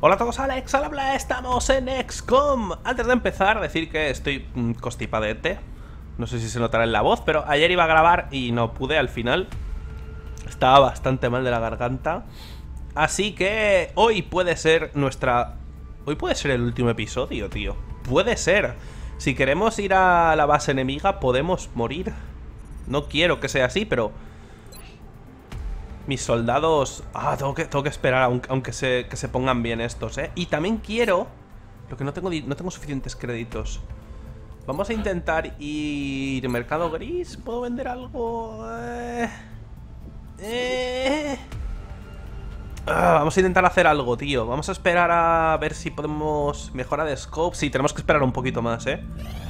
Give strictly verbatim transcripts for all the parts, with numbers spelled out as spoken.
Hola a todos, Alex, al habla, estamos en X COM. Antes de empezar, decir que estoy mmm, constipadete. No sé si se notará en la voz, pero ayer iba a grabar y no pude al final. Estaba bastante mal de la garganta. Así que hoy puede ser nuestra... Hoy puede ser el último episodio, tío. Puede ser. Si queremos ir a la base enemiga, podemos morir. No quiero que sea así, pero... mis soldados... Ah, tengo que, tengo que esperar aunque, aunque se, que se pongan bien estos, ¿eh? Y también quiero... Lo que no tengo, no tengo suficientes créditos. Vamos a intentar ir... mercado gris. ¿Puedo vender algo? Eh... Eh... Ah, vamos a intentar hacer algo, tío. Vamos a esperar a ver si podemos... mejora de scope. Sí, tenemos que esperar un poquito más, ¿eh?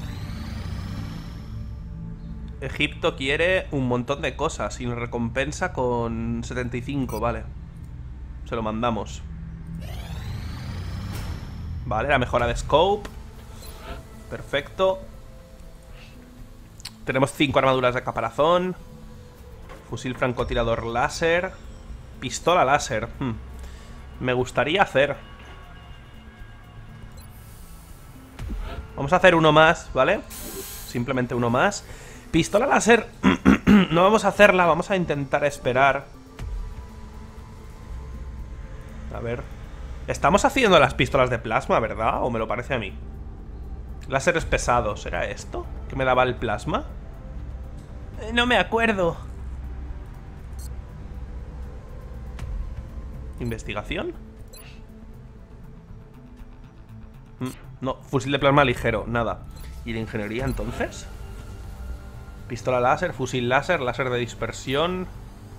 Egipto quiere un montón de cosas y nos recompensa con setenta y cinco, vale. Se lo mandamos. Vale, la mejora de scope. Perfecto. Tenemos cinco armaduras de caparazón. Fusil francotirador láser. Pistola láser. hmm. Me gustaría hacer. Vamos a hacer uno más, ¿vale? Simplemente uno más. Pistola láser. No vamos a hacerla, vamos a intentar esperar. A ver. Estamos haciendo las pistolas de plasma, ¿verdad? ¿O me lo parece a mí? Láseres pesados, ¿era esto? ¿Que me daba el plasma? Eh, no me acuerdo. ¿Investigación? Mm, no, fusil de plasma ligero, nada. ¿Y de ingeniería entonces? Pistola láser, fusil láser, láser de dispersión.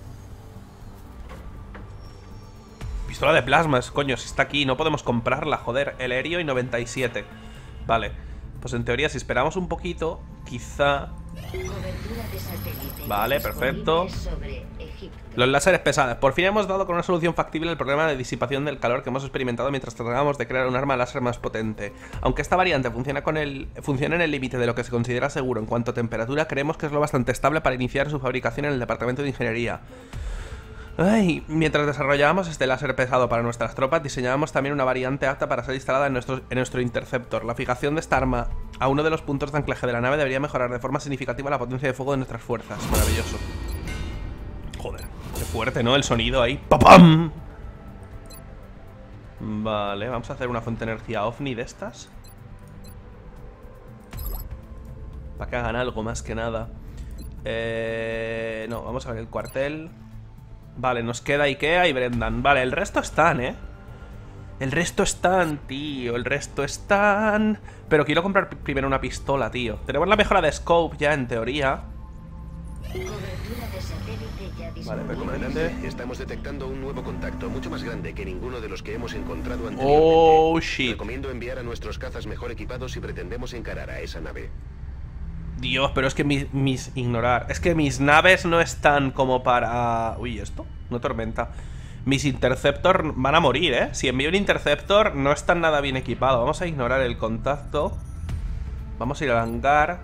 Pistola de plasmas, coño, si está aquí, no podemos comprarla, joder. El aéreo y noventa y siete. Vale, pues en teoría si esperamos un poquito, quizá... Vale, perfecto. Los láseres pesados. Por fin hemos dado con una solución factible al problema de disipación del calor que hemos experimentado mientras tratábamos de crear un arma láser más potente. Aunque esta variante funciona, con el, funciona en el límite de lo que se considera seguro en cuanto a temperatura, creemos que es lo bastante estable para iniciar su fabricación en el departamento de ingeniería. Ay, mientras desarrollábamos este láser pesado para nuestras tropas, diseñábamos también una variante apta para ser instalada en nuestro, en nuestro interceptor. La fijación de esta arma a uno de los puntos de anclaje de la nave debería mejorar de forma significativa la potencia de fuego de nuestras fuerzas. Maravilloso. Joder, qué fuerte, ¿no? El sonido ahí. ¡Papam! Vale, vamos a hacer una fuente de energía ovni de estas. Para que hagan algo más que nada. Eh... No, vamos a ver el cuartel. Vale, nos queda Ikea y Brendan. Vale, el resto están, ¿eh? El resto están, tío. El resto están... Pero quiero comprar primero una pistola, tío. Tenemos la mejora de scope ya, en teoría. Vale, permanente. Estamos detectando un nuevo contacto, mucho más grande que ninguno de los que hemos encontrado anteriormente. Oh, shit. Recomiendo enviar a nuestros cazas mejor equipados si pretendemos encarar a esa nave. Dios, pero es que mis, mis... ignorar. Es que mis naves no están como para... Uy, ¿esto? No tormenta. Mis Interceptor van a morir, ¿eh? Si envío un Interceptor no están nada bien equipados. Vamos a ignorar el contacto. Vamos a ir al hangar.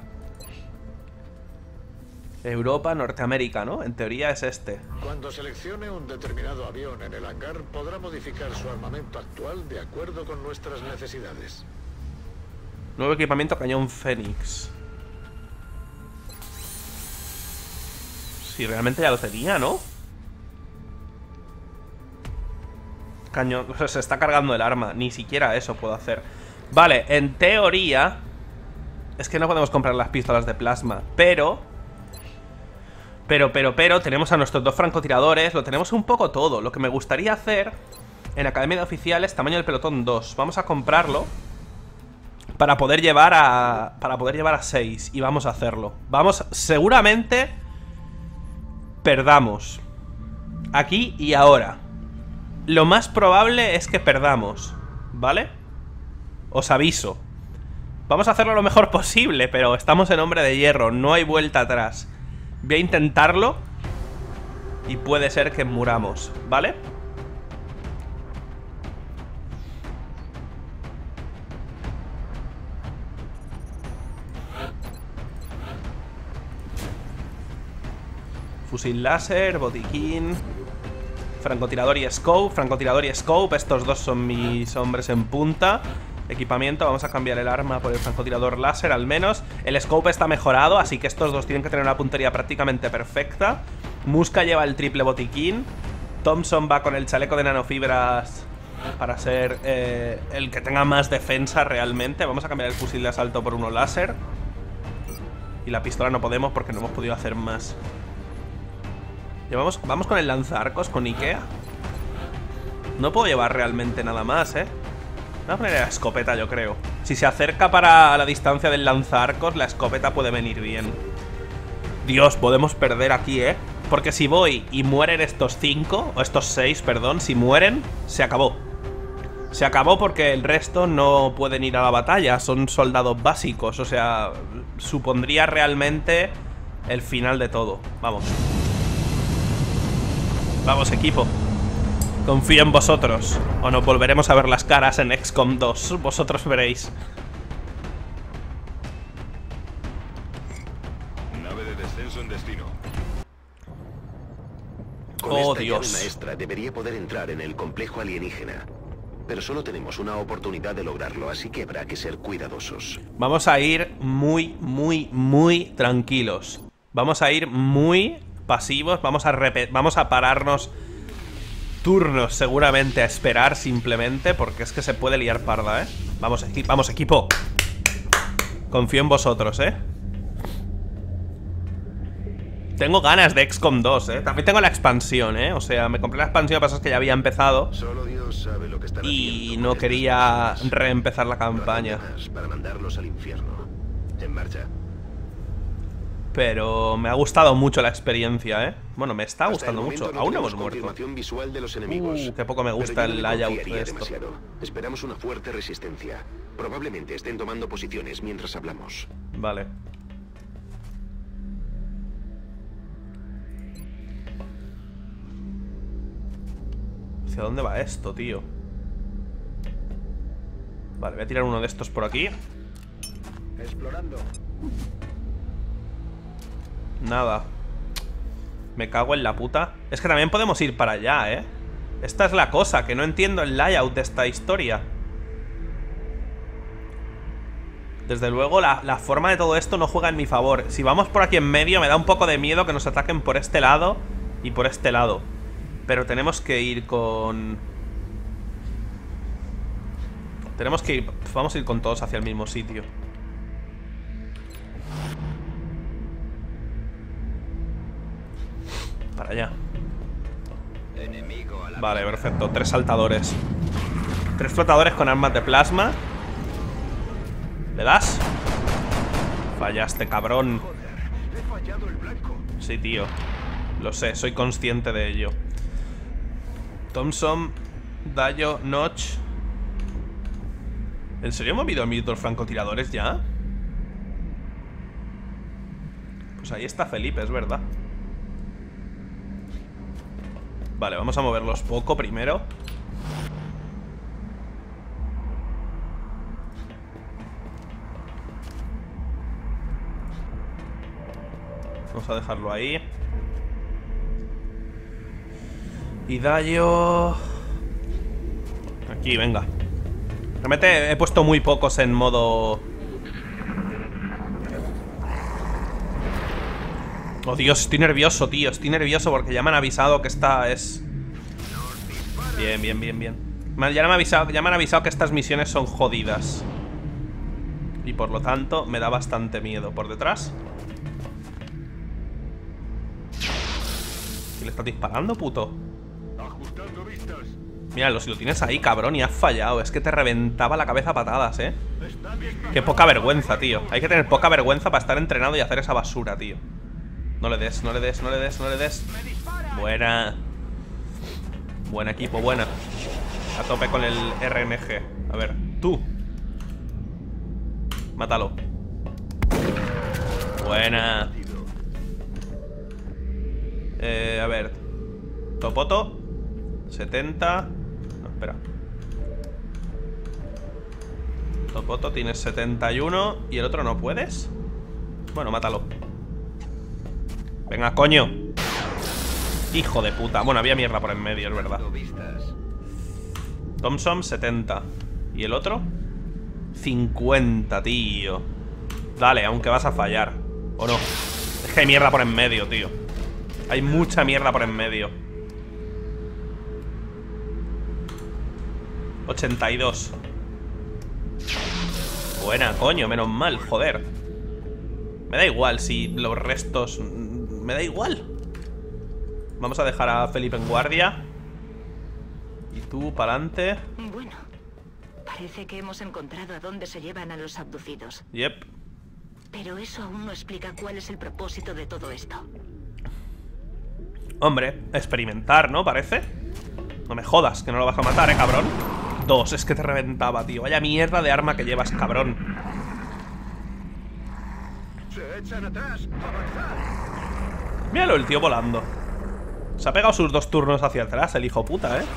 Europa, Norteamérica, ¿no? En teoría es este. Cuando seleccione un determinado avión en el hangar, podrá modificar su armamento actual de acuerdo con nuestras necesidades. Nuevo equipamiento, cañón Fénix. Si realmente ya lo tenía, ¿no? Cañón, o sea, se está cargando el arma. Ni siquiera eso puedo hacer. Vale, en teoría es que no podemos comprar las pistolas de plasma. Pero Pero, pero, pero Tenemos a nuestros dos francotiradores. Lo tenemos un poco todo. Lo que me gustaría hacer en Academia de Oficiales, tamaño del pelotón dos. Vamos a comprarlo Para poder llevar a Para poder llevar a seis. Y vamos a hacerlo. Vamos, seguramente perdamos aquí y ahora. Lo más probable es que perdamos, ¿vale? Os aviso. Vamos a hacerlo lo mejor posible, pero estamos en Hombre de Hierro, no hay vuelta atrás. Voy a intentarlo y puede ser que muramos, ¿vale? Fusil láser, botiquín. Francotirador y scope, francotirador y scope. Estos dos son mis hombres en punta. Equipamiento, vamos a cambiar el arma por el francotirador láser al menos. El scope está mejorado, así que estos dos tienen que tener una puntería prácticamente perfecta. Muska lleva el triple botiquín. Thompson va con el chaleco de nanofibras para ser eh, el que tenga más defensa realmente. Vamos a cambiar el fusil de asalto por uno láser. Y la pistola no podemos porque no hemos podido hacer más. Llevamos, vamos con el lanzaarcos, con Ikea. No puedo llevar realmente nada más, eh. Voy a poner la escopeta, yo creo. Si se acerca para la distancia del lanzaarcos, la escopeta puede venir bien. Dios, podemos perder aquí, eh. Porque si voy y mueren estos cinco, o estos seis, perdón, si mueren, se acabó. Se acabó porque el resto no pueden ir a la batalla. Son soldados básicos, o sea, supondría realmente el final de todo. Vamos. Vamos, equipo. Confío en vosotros. O nos volveremos a ver las caras en X COM dos. Vosotros veréis. Nave de descenso en destino. Con Oh, esta Dios. llave maestra debería poder entrar en el complejo alienígena. Pero solo tenemos una oportunidad de lograrlo, así que habrá que ser cuidadosos. Vamos a ir muy, muy, muy tranquilos. Vamos a ir muy pasivos. Vamos a, repe- vamos a pararnos turnos seguramente a esperar simplemente, porque es que se puede liar parda, ¿eh? Vamos, equi- vamos equipo. Confío en vosotros, ¿eh? Tengo ganas de X COM dos, ¿eh? También tengo la expansión, ¿eh? O sea, me compré la expansión, lo que pasa es que ya había empezado Solo Dios sabe lo que están y haciendo no con quería estas personas. reempezar la No harán campaña. más para mandarlos al infierno. En marcha. Pero me ha gustado mucho la experiencia, ¿eh? Bueno, me está Hasta gustando el momento mucho. no Aún no tenemos hemos muerto. confirmación visual de los enemigos. Uh, qué poco me gusta Pero yo no el me layout confiaría de esto. demasiado. Esperamos una fuerte resistencia. Probablemente estén tomando posiciones mientras hablamos. Vale. ¿Hacia dónde va esto, tío? Vale, voy a tirar uno de estos por aquí. Explorando. Nada. Me cago en la puta. Es que también podemos ir para allá, ¿eh? Esta es la cosa, que no entiendo el layout de esta historia. Desde luego, la, la forma de todo esto no juega en mi favor. Si vamos por aquí en medio, me da un poco de miedo que nos ataquen por este lado y por este lado. Pero tenemos que ir con... Tenemos que ir... Vamos a ir con todos hacia el mismo sitio. Para allá. Vale, perfecto. Tres saltadores. Tres flotadores con armas de plasma. ¿Le das? Fallaste, cabrón. Sí, tío. Lo sé, soy consciente de ello. Thompson, Dayo, Notch. ¿En serio he movido a mis dos francotiradores ya? Pues ahí está Felipe, es verdad. Vale, vamos a moverlos poco primero. Vamos a dejarlo ahí. Y Dayo... Aquí, venga. Realmente he puesto muy pocos en modo... Oh, Dios, estoy nervioso, tío. Estoy nervioso porque ya me han avisado que esta es... Bien, bien, bien, bien. Ya me han avisado, ya me han avisado que estas misiones son jodidas. Y por lo tanto me da bastante miedo. ¿Por detrás? ¿Quién le está disparando, puto? Ajustando vistas. Míralo, si lo tienes ahí, cabrón, y has fallado. Es que te reventaba la cabeza a patadas, ¿eh? Está bien. Qué poca vergüenza, tío. Hay que tener poca vergüenza para estar entrenado y hacer esa basura, tío. No le des, no le des, no le des, no le des. Buena. Buen equipo, buena. A tope con el R N G. A ver, tú. Mátalo. Buena. Eh, a ver. Topoto. setenta. No, espera. Topoto tienes setenta y uno. ¿Y el otro no puedes? Bueno, mátalo. Venga, coño. Hijo de puta. Bueno, había mierda por en medio, es verdad. Thompson, setenta. ¿Y el otro? cincuenta, tío. Dale, aunque vas a fallar. ¿O no? Es que hay mierda por en medio, tío. Hay mucha mierda por en medio. ochenta y dos. Buena, coño, menos mal, joder. Me da igual si los restos... Me da igual. Vamos a dejar a Felipe en guardia. Y tú, para adelante. Bueno, parece que hemos encontrado a dónde se llevan a los abducidos. Yep. Pero eso aún no explica cuál es el propósito de todo esto. Hombre, experimentar, ¿no? Parece. No me jodas, que no lo vas a matar, ¿eh, cabrón? Dos, es que te reventaba, tío. Vaya mierda de arma que llevas, cabrón. Se echan atrás. Avanzad. Míralo, el tío volando. Se ha pegado sus dos turnos hacia atrás, el hijo puta, ¿eh?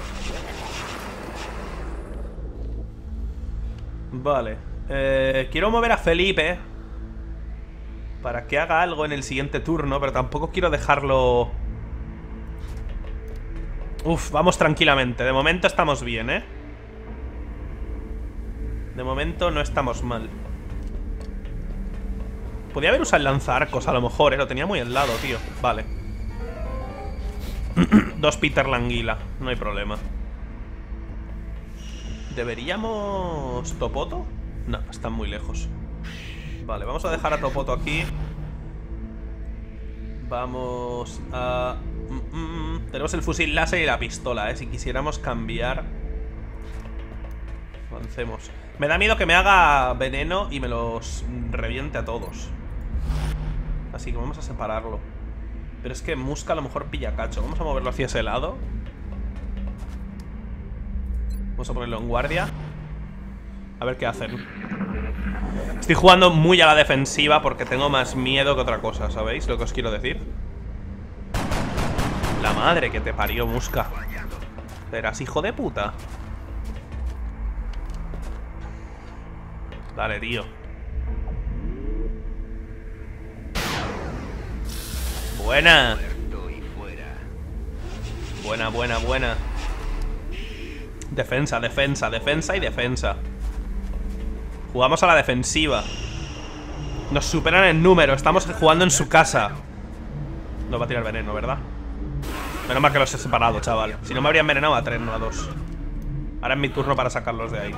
Vale. Eh, quiero mover a Felipe para que haga algo en el siguiente turno, pero tampoco quiero dejarlo... Uf, vamos tranquilamente. De momento estamos bien, ¿eh? De momento no estamos mal. Podía haber usado el lanzaarcos a lo mejor, ¿eh? Lo tenía muy al lado, tío. Vale. Dos Peter Languila, no hay problema. ¿Deberíamos... Topoto? No, están muy lejos. Vale, vamos a dejar a Topoto aquí. Vamos a... Mm, mm, tenemos el fusil láser y la pistola, ¿eh? Si quisiéramos cambiar... Avancemos. Me da miedo que me haga veneno y me los reviente a todos. Así que vamos a separarlo. Pero es que Muska a lo mejor pilla cacho. Vamos a moverlo hacia ese lado. Vamos a ponerlo en guardia. A ver qué hacen. Estoy jugando muy a la defensiva porque tengo más miedo que otra cosa, ¿sabéis lo que os quiero decir? La madre que te parió, Muska. Serás hijo de puta. Dale, tío. Buena. Buena, buena, buena. Defensa, defensa, defensa y defensa. Jugamos a la defensiva. Nos superan en número. Estamos jugando en su casa. No va a tirar veneno, ¿verdad? Menos mal que los he separado, chaval. Si no me habría envenenado a tres, no a dos. Ahora es mi turno para sacarlos de ahí.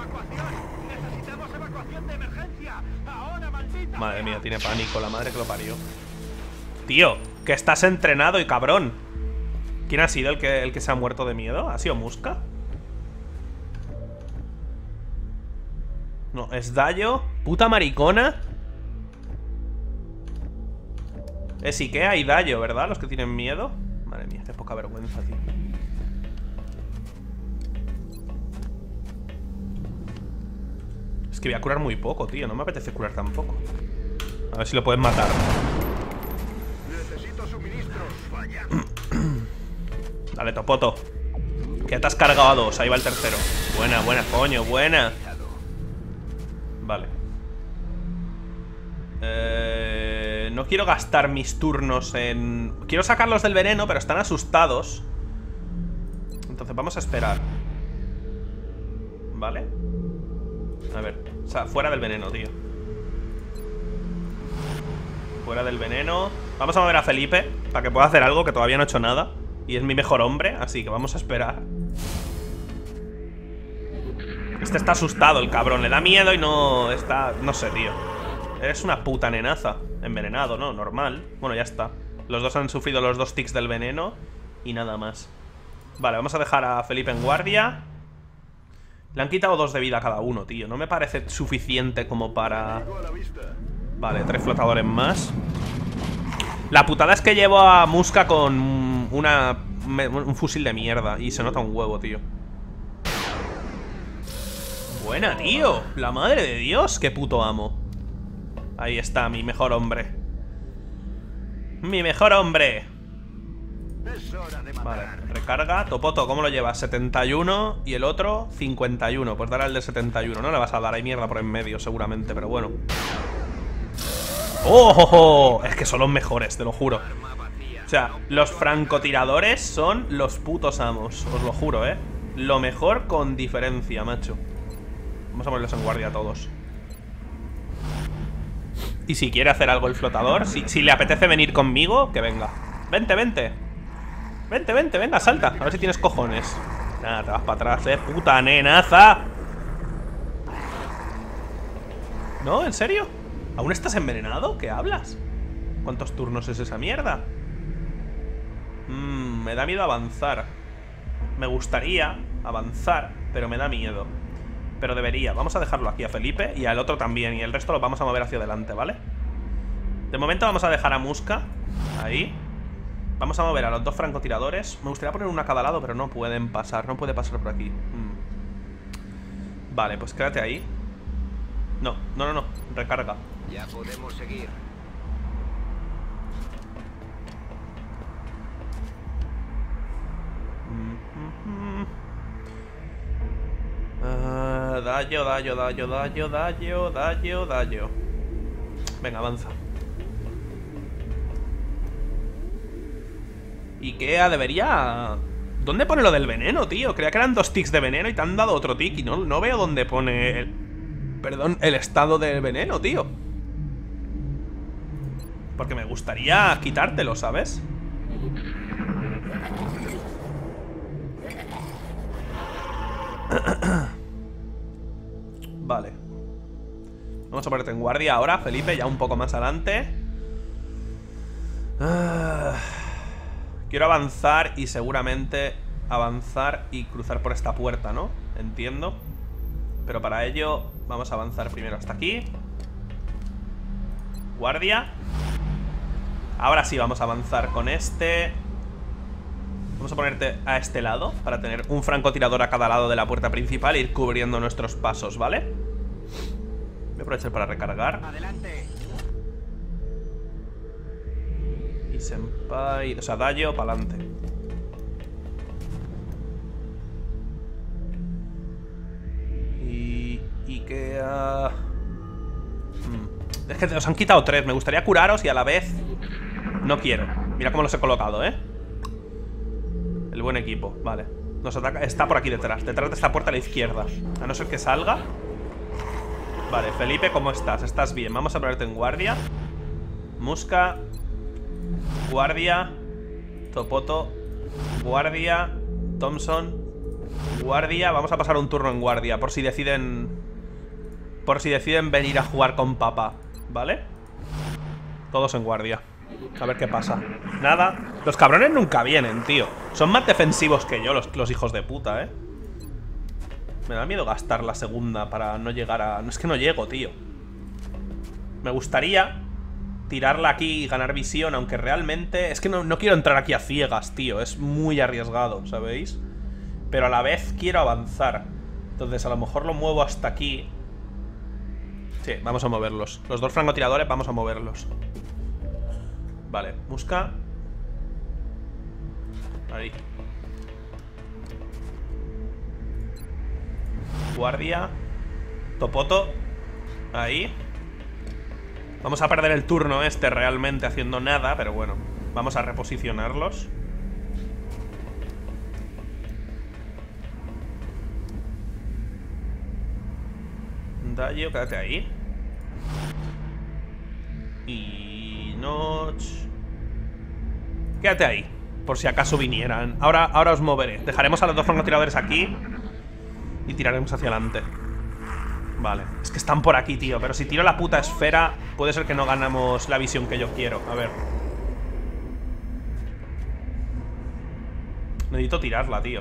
Madre mía, tiene pánico, la madre que lo parió. Tío, que estás entrenado y cabrón. ¿Quién ha sido el que, el que se ha muerto de miedo? ¿Ha sido Muska? No, es Dayo. Puta maricona. Es Ikea y Dayo, ¿verdad? Los que tienen miedo. Madre mía, qué poca vergüenza, tío. Es que voy a curar muy poco, tío. No me apetece curar tampoco. A ver si lo pueden matar. Necesito suministros. Fallado. Dale, Topoto. Que te has cargado a dos. Ahí va el tercero. Buena, buena, coño, buena. Vale. Eh, no quiero gastar mis turnos en... Quiero sacarlos del veneno, pero están asustados. Entonces vamos a esperar. Vale. A ver, o sea, fuera del veneno, tío. Fuera del veneno. Vamos a mover a Felipe para que pueda hacer algo, que todavía no ha hecho nada. Y es mi mejor hombre, así que vamos a esperar. Este está asustado, el cabrón. Le da miedo y no está... No sé, tío. Eres una puta nenaza. Envenenado, ¿no? Normal. Bueno, ya está. Los dos han sufrido los dos tics del veneno. Y nada más. Vale, vamos a dejar a Felipe en guardia. Le han quitado dos de vida a cada uno, tío. No me parece suficiente como para... Vale, tres flotadores más. La putada es que llevo a Muska con una... un fusil de mierda. Y se nota un huevo, tío. Buena, tío. La madre de Dios, qué puto amo. Ahí está, mi mejor hombre. Mi mejor hombre. Vale, recarga. Topoto, ¿cómo lo llevas? setenta y uno y el otro cincuenta y uno. Pues dará el de setenta y uno. No le vas a dar, hay mierda por en medio seguramente, pero bueno. ¡Oh! oh, oh! Es que son los mejores, te lo juro. O sea, los francotiradores son los putos amos. Os lo juro, eh. Lo mejor con diferencia, macho. Vamos a ponerlos en guardia a todos. Y si quiere hacer algo el flotador, si, si le apetece venir conmigo, que venga. Vente, vente. Vente, vente, venga, salta. A ver si tienes cojones. Nada, te vas para atrás, eh. Puta nenaza. ¿No? ¿En serio? ¿Aún estás envenenado? ¿Qué hablas? ¿Cuántos turnos es esa mierda? Mmm, me da miedo avanzar. Me gustaría avanzar, pero me da miedo. Pero debería. Vamos a dejarlo aquí a Felipe y al otro también. Y el resto lo vamos a mover hacia adelante, ¿vale? De momento vamos a dejar a Muska ahí. Vamos a mover a los dos francotiradores. Me gustaría poner uno a cada lado, pero no pueden pasar. No puede pasar por aquí. mm. Vale, pues quédate ahí. No, no, no, no. Recarga. Ya podemos seguir. Uh, daño, daño, daño, daño, daño, daño, daño. Venga, avanza. Ikea debería... ¿Dónde pone lo del veneno, tío? Creía que eran dos tics de veneno y te han dado otro tic. Y no, no veo dónde pone el... Perdón, el estado del veneno, tío. Porque me gustaría quitártelo, ¿sabes? Vale. Vamos a ponerte en guardia ahora, Felipe, ya un poco más adelante. ah, Quiero avanzar y seguramente avanzar y cruzar por esta puerta, ¿no? Entiendo. Pero para ello vamos a avanzar primero hasta aquí. Guardia. Ahora sí vamos a avanzar con este. Vamos a ponerte a este lado para tener un francotirador a cada lado de la puerta principal e ir cubriendo nuestros pasos, ¿vale? Voy a aprovechar para recargar. Adelante. Y senpai... O sea, Dayo, para adelante. Y... Ikea... Hmm. Es que os han quitado tres. Me gustaría curaros y a la vez... No quiero. Mira cómo los he colocado, ¿eh? El buen equipo, vale. Nos ataca, está por aquí detrás. Detrás de esta puerta a la izquierda. A no ser que salga. Vale, Felipe, ¿cómo estás? ¿Estás bien? Vamos a ponerte en guardia. Muska. Guardia. Topoto. Guardia. Thompson. Guardia. Vamos a pasar un turno en guardia. Por si deciden... Por si deciden venir a jugar con papá. ¿Vale? Todos en guardia. A ver qué pasa. Nada. Los cabrones nunca vienen, tío. Son más defensivos que yo, los, los hijos de puta, eh. Me da miedo gastar la segunda para no llegar a... No es que no llego, tío. Me gustaría tirarla aquí y ganar visión, aunque realmente... Es que no, no quiero entrar aquí a ciegas, tío. Es muy arriesgado, ¿sabéis? Pero a la vez quiero avanzar. Entonces a lo mejor lo muevo hasta aquí. Sí, vamos a moverlos. Los dos francotiradores vamos a moverlos. Vale, Muska. Ahí. Guardia. Topoto. Ahí. Vamos a perder el turno este realmente haciendo nada, pero bueno. Vamos a reposicionarlos. Dayo, quédate ahí. Y... Notch. Quédate ahí, por si acaso vinieran. Ahora, ahora os moveré. Dejaremos a los dos francotiradores aquí y tiraremos hacia adelante. Vale, es que están por aquí, tío. Pero si tiro la puta esfera, puede ser que no ganamos la visión que yo quiero. A ver. Necesito tirarla, tío.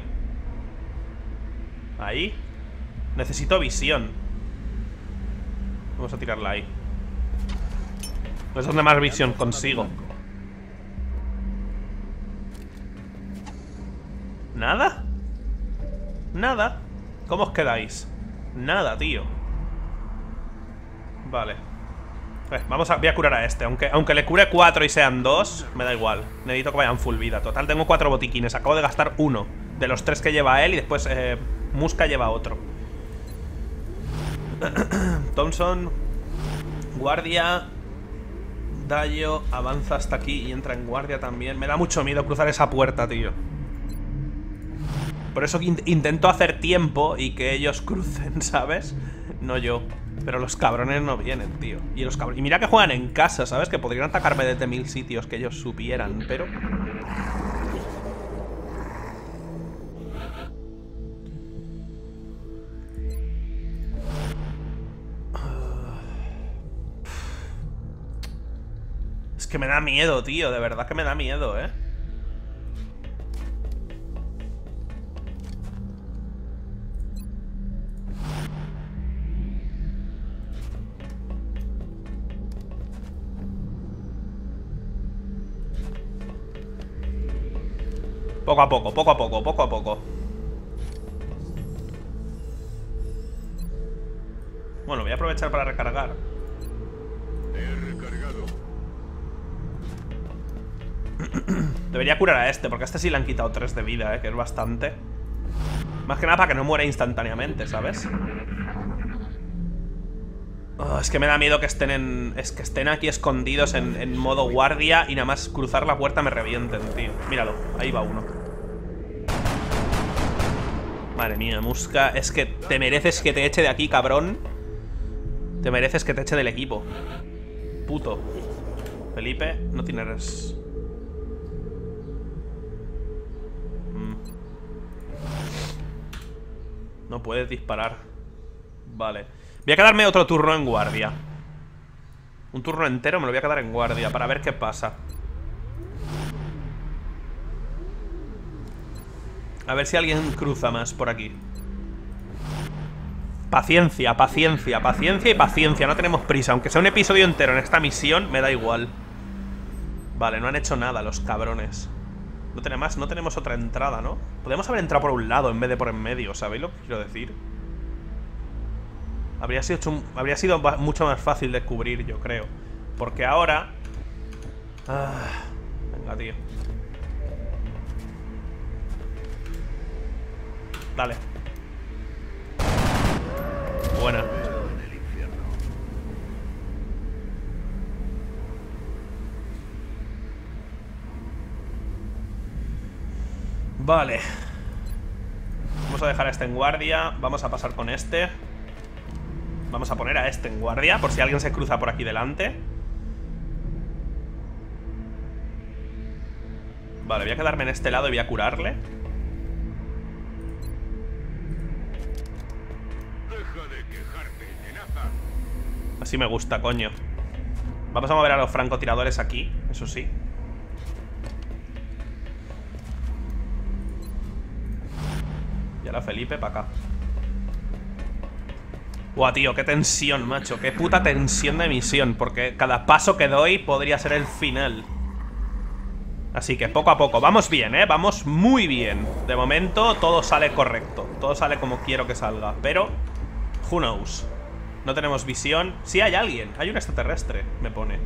Ahí. Necesito visión. Vamos a tirarla ahí. Es donde más visión consigo. ¿Nada? ¿Nada? ¿Cómo os quedáis? Nada, tío. Vale. Eh, vamos a, voy a curar a este. Aunque, aunque le cure cuatro y sean dos, me da igual. Necesito que vayan full vida. Total, tengo cuatro botiquines. Acabo de gastar uno de los tres que lleva él y después eh, Muska lleva otro. Thompson. Guardia. Dayo avanza hasta aquí y entra en guardia también. Me da mucho miedo cruzar esa puerta, tío. Por eso in intento hacer tiempo y que ellos crucen, ¿sabes? No yo. Pero los cabrones no vienen, tío. Y los cabrones... Y mira que juegan en casa, ¿sabes? Que podrían atacarme desde mil sitios que ellos supieran, pero... Es que me da miedo, tío. De verdad que me da miedo, ¿eh? Poco a poco, poco a poco, poco a poco. Bueno, voy a aprovechar para recargar. He recargado. Debería curar a este, porque a este sí le han quitado tres de vida, eh, que es bastante. Más que nada para que no muera instantáneamente, ¿sabes? Oh, es que me da miedo que estén en... Es que estén aquí escondidos en, en modo guardia y nada más cruzar la puerta me revienten, tío. Míralo, ahí va uno. Madre mía, Musca. Es que te mereces que te eche de aquí, cabrón. Te mereces que te eche del equipo. Puto. Felipe, no tienes... Mm. No puedes disparar. Vale. Voy a quedarme otro turno en guardia. Un turno entero me lo voy a quedar en guardia para ver qué pasa. A ver si alguien cruza más por aquí. Paciencia, paciencia, paciencia y paciencia. No tenemos prisa. Aunque sea un episodio entero en esta misión, me da igual. Vale, no han hecho nada los cabrones. No tenemos más, no tenemos otra entrada, ¿no? Podemos haber entrado por un lado en vez de por en medio. ¿Sabéis lo que quiero decir? Habría sido, habría sido mucho más fácil de cubrir, yo creo. Porque ahora... Ah, venga, tío. Dale. Buena. Vale. Vamos a dejar a este en guardia. Vamos a pasar con este. Vamos a poner a este en guardia, por si alguien se cruza por aquí delante. Vale, voy a quedarme en este lado y voy a curarle. Deja de quejarte, tenaza. Así me gusta, coño. Vamos a mover a los francotiradores aquí, eso sí. Y ahora Felipe para acá. Buah, tío, qué tensión, macho. Qué puta tensión de misión. Porque cada paso que doy podría ser el final. Así que poco a poco. Vamos bien, ¿eh? Vamos muy bien. De momento todo sale correcto. Todo sale como quiero que salga. Pero, who knows. No tenemos visión. Sí hay alguien. Hay un extraterrestre, me pone.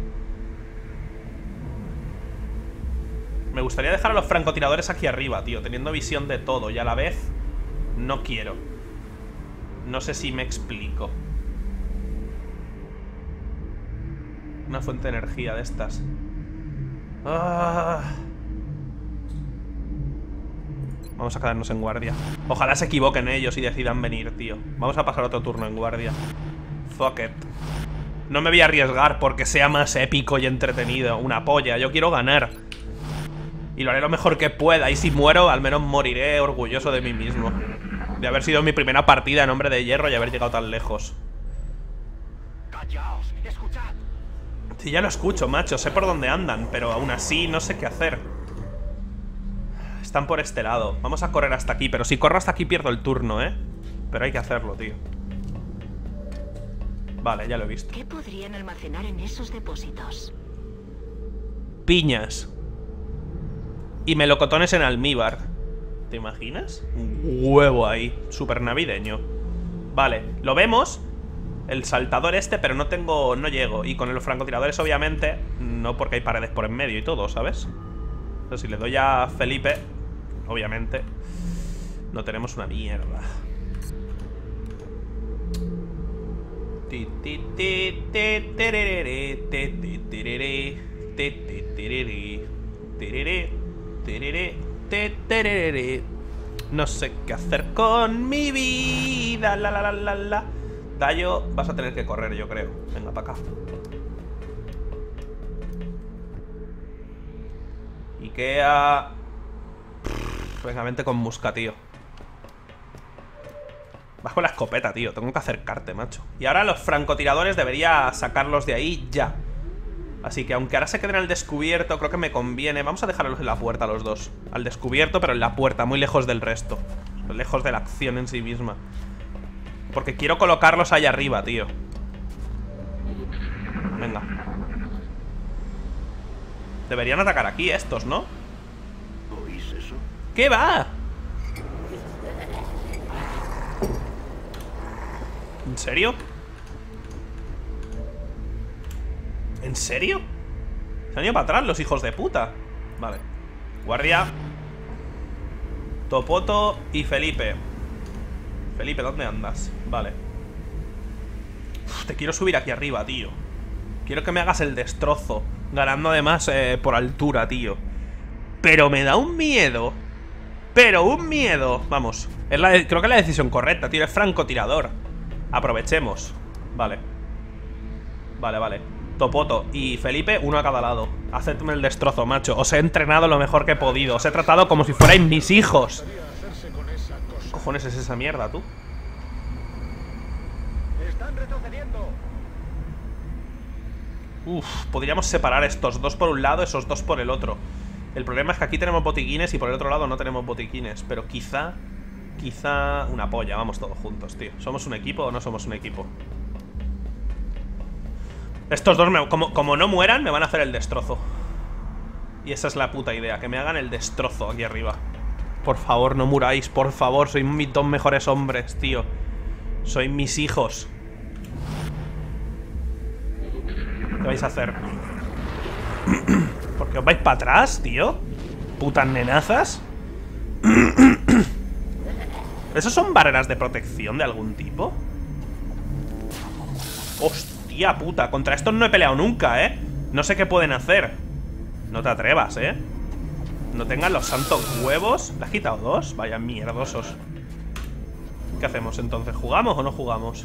Me gustaría dejar a los francotiradores aquí arriba, tío. Teniendo visión de todo. Y a la vez, no quiero. No sé si me explico. Una fuente de energía de estas. Ah. Vamos a quedarnos en guardia. Ojalá se equivoquen ellos y decidan venir, tío. Vamos a pasar otro turno en guardia. Fuck it. No me voy a arriesgar porque sea más épico y entretenido. Una polla, yo quiero ganar. Y lo haré lo mejor que pueda. Y si muero, al menos moriré orgulloso de mí mismo. De haber sido mi primera partida en Hombre de Hierro y haber llegado tan lejos. Callaos, escuchad. Sí, ya lo escucho, macho. Sé por dónde andan, pero aún así no sé qué hacer. Están por este lado. Vamos a correr hasta aquí, pero si corro hasta aquí pierdo el turno, ¿eh? Pero hay que hacerlo, tío. Vale, ya lo he visto. ¿Qué podrían almacenar en esos depósitos? Piñas. Y melocotones en almíbar. ¿Te imaginas? Un huevo ahí, súper navideño. Vale, lo vemos. El saltador este, pero no tengo... No llego. Y con los francotiradores, obviamente, no, porque hay paredes por en medio y todo, ¿sabes? Pero si le doy a Felipe, obviamente, no tenemos una mierda. Ti, Ti, ti, ti, tererere, ti, ti, terere, ti, ti, terere, terere, terere, ti, terere. No sé qué hacer con mi vida. La la la la la. Dayo, vas a tener que correr, yo creo. Venga, para acá. Ikea. Pff, venga, vente con Musca, tío. Vas con la escopeta, tío. Tengo que acercarte, macho. Y ahora los francotiradores debería sacarlos de ahí ya. Así que aunque ahora se queden al descubierto, creo que me conviene. Vamos a dejarlos en la puerta los dos. Al descubierto, pero en la puerta, muy lejos del resto. Lejos de la acción en sí misma. Porque quiero colocarlos ahí arriba, tío. Venga. Deberían atacar aquí estos, ¿no? ¿Oís eso? ¿Qué va? ¿En serio? ¿En serio? Se han ido para atrás los hijos de puta. Vale. Guardia. Topoto y Felipe. Felipe, ¿dónde andas? Vale. Uf, te quiero subir aquí arriba, tío. Quiero que me hagas el destrozo. Ganando además eh, por altura, tío. Pero me da un miedo. Pero un miedo. Vamos, es la, creo que es la decisión correcta, tío. Es francotirador. Aprovechemos. Vale. Vale, vale. Topoto y Felipe, uno a cada lado. Hacedme el destrozo, macho. Os he entrenado lo mejor que he podido. Os he tratado como si fuerais mis hijos. ¿Qué cojones es esa mierda, tú? Están retrocediendo. Uf, podríamos separar estos dos por un lado, esos dos por el otro. El problema es que aquí tenemos botiquines y por el otro lado no tenemos botiquines. Pero quizá, quizá una polla, vamos todos juntos, tío. ¿Somos un equipo o no somos un equipo? Estos dos, me, como, como no mueran, me van a hacer el destrozo. Y esa es la puta idea, que me hagan el destrozo aquí arriba. Por favor, no muráis, por favor. Sois mis dos mejores hombres, tío. Sois mis hijos. ¿Qué vais a hacer? ¿Por qué os vais para atrás, tío? Putas nenazas. ¿Esos son barreras de protección de algún tipo? Hostia puta, contra estos no he peleado nunca, ¿eh? No sé qué pueden hacer. No te atrevas, ¿eh? No tengan los santos huevos. ¿Le has quitado dos? Vaya mierdosos. ¿Qué hacemos entonces? ¿Jugamos o no jugamos?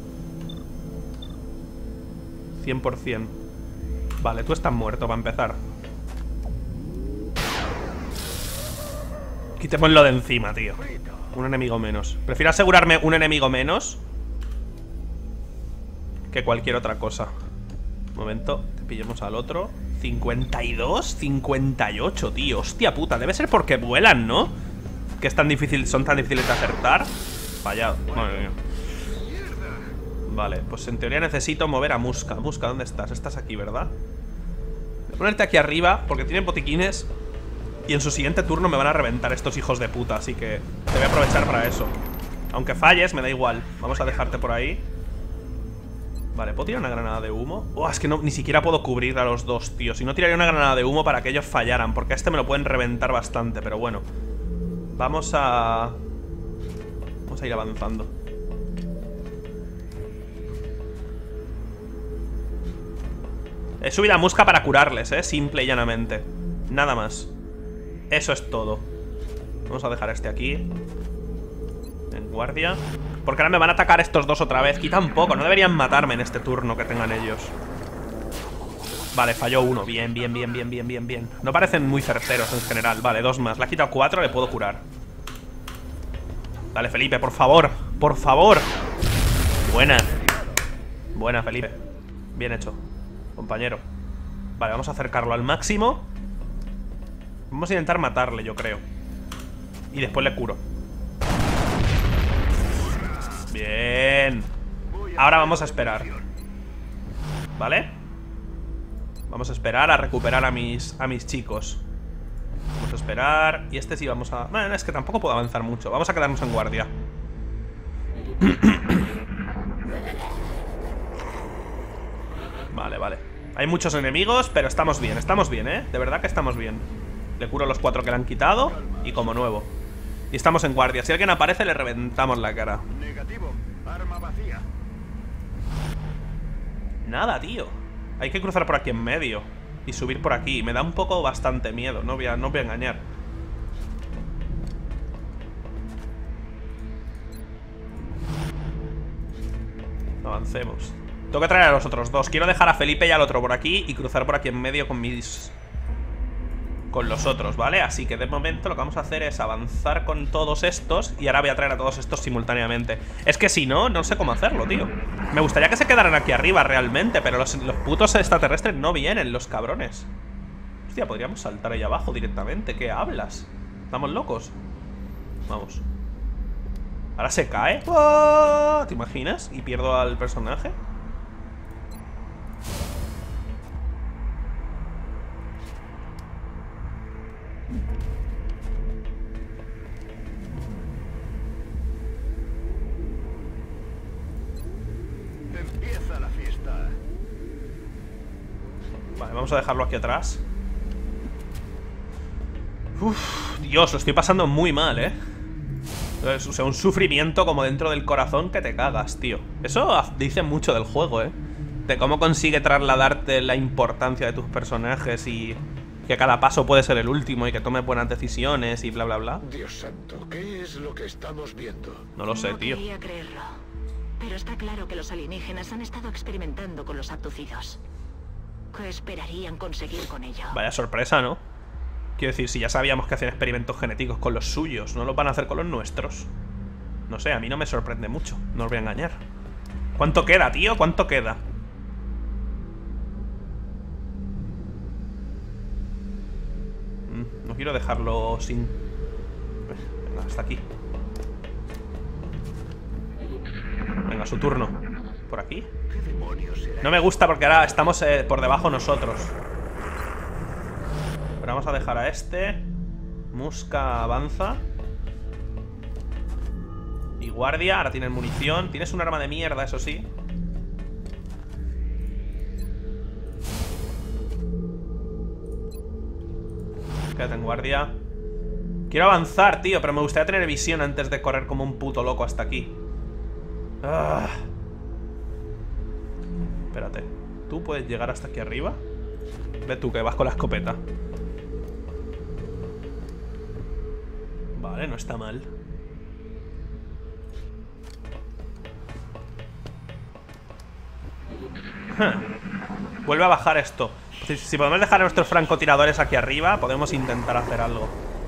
cien por cien. Vale, tú estás muerto para empezar. Quitémoslo de encima, tío. Un enemigo menos. Prefiero asegurarme un enemigo menos que cualquier otra cosa. Un momento, te pillemos al otro. cincuenta y dos, cincuenta y ocho, tío. Hostia puta, debe ser porque vuelan, ¿no? Que es tan difícil, son tan difíciles de acertar. Fallado, madre mía. Vale, pues en teoría necesito mover a Musca. Musca, ¿dónde estás? Estás aquí, ¿verdad? Voy a ponerte aquí arriba porque tienen botiquines y en su siguiente turno me van a reventar estos hijos de puta. Así que te voy a aprovechar para eso. Aunque falles, me da igual. Vamos a dejarte por ahí. Vale, ¿puedo tirar una granada de humo? Oh, es que no, ni siquiera puedo cubrir a los dos, tío. Si no, tiraría una granada de humo para que ellos fallaran, porque a este me lo pueden reventar bastante. Pero bueno, vamos a... Vamos a ir avanzando. He subido a Musca para curarles, eh, simple y llanamente. Nada más. Eso es todo. Vamos a dejar a este aquí en guardia, porque ahora me van a atacar estos dos otra vez. Quita un poco, no deberían matarme en este turno que tengan ellos. Vale, falló uno, bien, bien, bien, bien, bien, bien, bien. No parecen muy certeros en general. Vale, dos más, le ha quitado cuatro, le puedo curar. Dale, Felipe, por favor, por favor. Buena. Buena, Felipe. Bien hecho, compañero. Vale, vamos a acercarlo al máximo. Vamos a intentar matarle, yo creo. Y después le curo. Bien. Ahora vamos a esperar. ¿Vale? Vamos a esperar a recuperar a mis, a mis chicos. Vamos a esperar. Y este sí vamos a... Bueno, es que tampoco puedo avanzar mucho. Vamos a quedarnos en guardia. Vale, vale. Hay muchos enemigos, pero estamos bien. Estamos bien, ¿eh? De verdad que estamos bien. Le curo los cuatro que le han quitado y como nuevo. Y estamos en guardia. Si alguien aparece, le reventamos la cara. Negativo. Arma vacía. Nada, tío. Hay que cruzar por aquí en medio y subir por aquí. Me da un poco bastante miedo, no voy a, no voy a engañar. Avancemos. Tengo que traer a los otros dos. Quiero dejar a Felipe y al otro por aquí y cruzar por aquí en medio con mis... con los otros, ¿vale? Así que de momento lo que vamos a hacer es avanzar con todos estos. Y ahora voy a traer a todos estos simultáneamente. Es que si no, no sé cómo hacerlo, tío. Me gustaría que se quedaran aquí arriba realmente, pero los, los putos extraterrestres no vienen, los cabrones. Hostia, podríamos saltar ahí abajo directamente. ¿Qué hablas? ¿Estamos locos? Vamos. Ahora se cae. ¡Oh! ¿Te imaginas? Y pierdo al personaje. Empieza la fiesta. Vale, vamos a dejarlo aquí atrás. Uf, Dios, lo estoy pasando muy mal, ¿eh? O sea, un sufrimiento como dentro del corazón que te cagas, tío. Eso dice mucho del juego, ¿eh? De cómo consigue trasladarte la importancia de tus personajes y que cada paso puede ser el último y que tomes buenas decisiones y bla, bla, bla. Dios santo, ¿qué es lo que estamos viendo? No lo sé, No tío. quería creerlo. Pero está claro que los alienígenas han estado experimentando con los abducidos. ¿Qué esperarían conseguir con ello? Vaya sorpresa, ¿no? Quiero decir, si ya sabíamos que hacían experimentos genéticos con los suyos, ¿no los van a hacer con los nuestros? No sé, a mí no me sorprende mucho. No os voy a engañar. ¿Cuánto queda, tío? ¿Cuánto queda? Mm, no quiero dejarlo sin... Venga, hasta aquí. Venga, su turno. ¿Por aquí? ¿Qué demonios será? No me gusta porque ahora estamos eh, por debajo nosotros. Pero vamos a dejar a este. Musca avanza. Y guardia, ahora tienes munición. Tienes un arma de mierda, eso sí. Quédate en guardia. Quiero avanzar, tío, pero me gustaría tener visión antes de correr como un puto loco hasta aquí. Ah. Espérate. ¿Tú puedes llegar hasta aquí arriba? Ve tú que vas con la escopeta. Vale, no está mal. Huh. Vuelve a bajar esto. Si, si podemos dejar a nuestros francotiradores aquí arriba, podemos intentar hacer algo.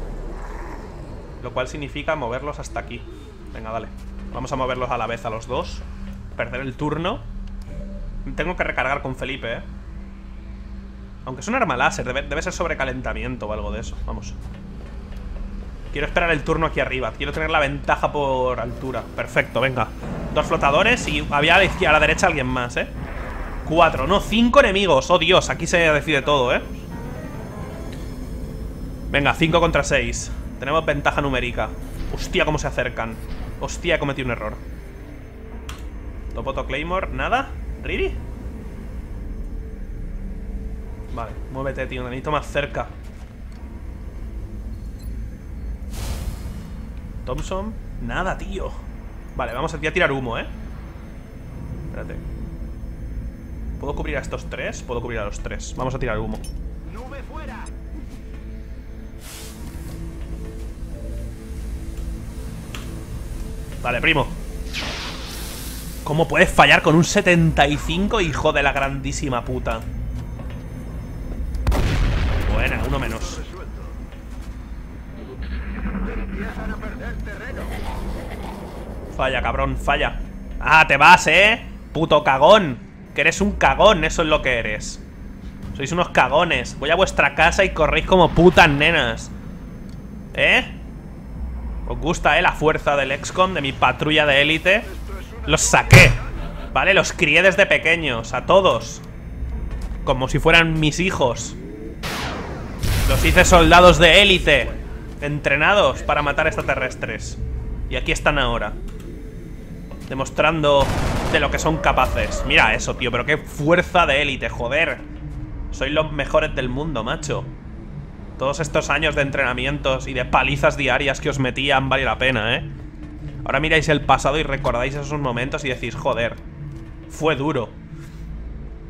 Lo cual significa moverlos hasta aquí. Venga, dale. Vamos a moverlos a la vez a los dos. Perder el turno. Tengo que recargar con Felipe, eh. Aunque es un arma láser, debe, debe ser sobrecalentamiento o algo de eso. Vamos. Quiero esperar el turno aquí arriba. Quiero tener la ventaja por altura. Perfecto, venga. Dos flotadores y había a la izquierda, a la derecha alguien más, eh. Cuatro, no, cinco enemigos. Oh, Dios, aquí se decide todo, eh. Venga, cinco contra seis. Tenemos ventaja numérica. Hostia, cómo se acercan. Hostia, he cometido un error. Topoto Claymore, nada. ¿Really? Vale, muévete, tío, necesito más cerca. Thompson, nada, tío. Vale, vamos a, voy a tirar humo, eh. Espérate. ¿Puedo cubrir a estos tres? Puedo cubrir a los tres. Vamos a tirar humo. ¡Nube fuera! Vale, primo. ¿Cómo puedes fallar con un setenta y cinco, hijo de la grandísima puta? Buena, uno menos. Empiezan a perder terreno. Falla, cabrón, falla. Ah, te vas, eh. Puto cagón. Que eres un cagón, eso es lo que eres. Sois unos cagones. Voy a vuestra casa y corréis como putas nenas. ¿Eh? ¿Os gusta, eh? La fuerza del X COM, de mi patrulla de élite. Los saqué, ¿vale? Los crié desde pequeños, a todos. Como si fueran mis hijos. Los hice soldados de élite, entrenados para matar extraterrestres. Y aquí están ahora, demostrando de lo que son capaces. Mira eso, tío, pero qué fuerza de élite, joder. Sois los mejores del mundo, macho. Todos estos años de entrenamientos y de palizas diarias que os metían vale la pena, ¿eh? Ahora miráis el pasado y recordáis esos momentos y decís, joder, fue duro.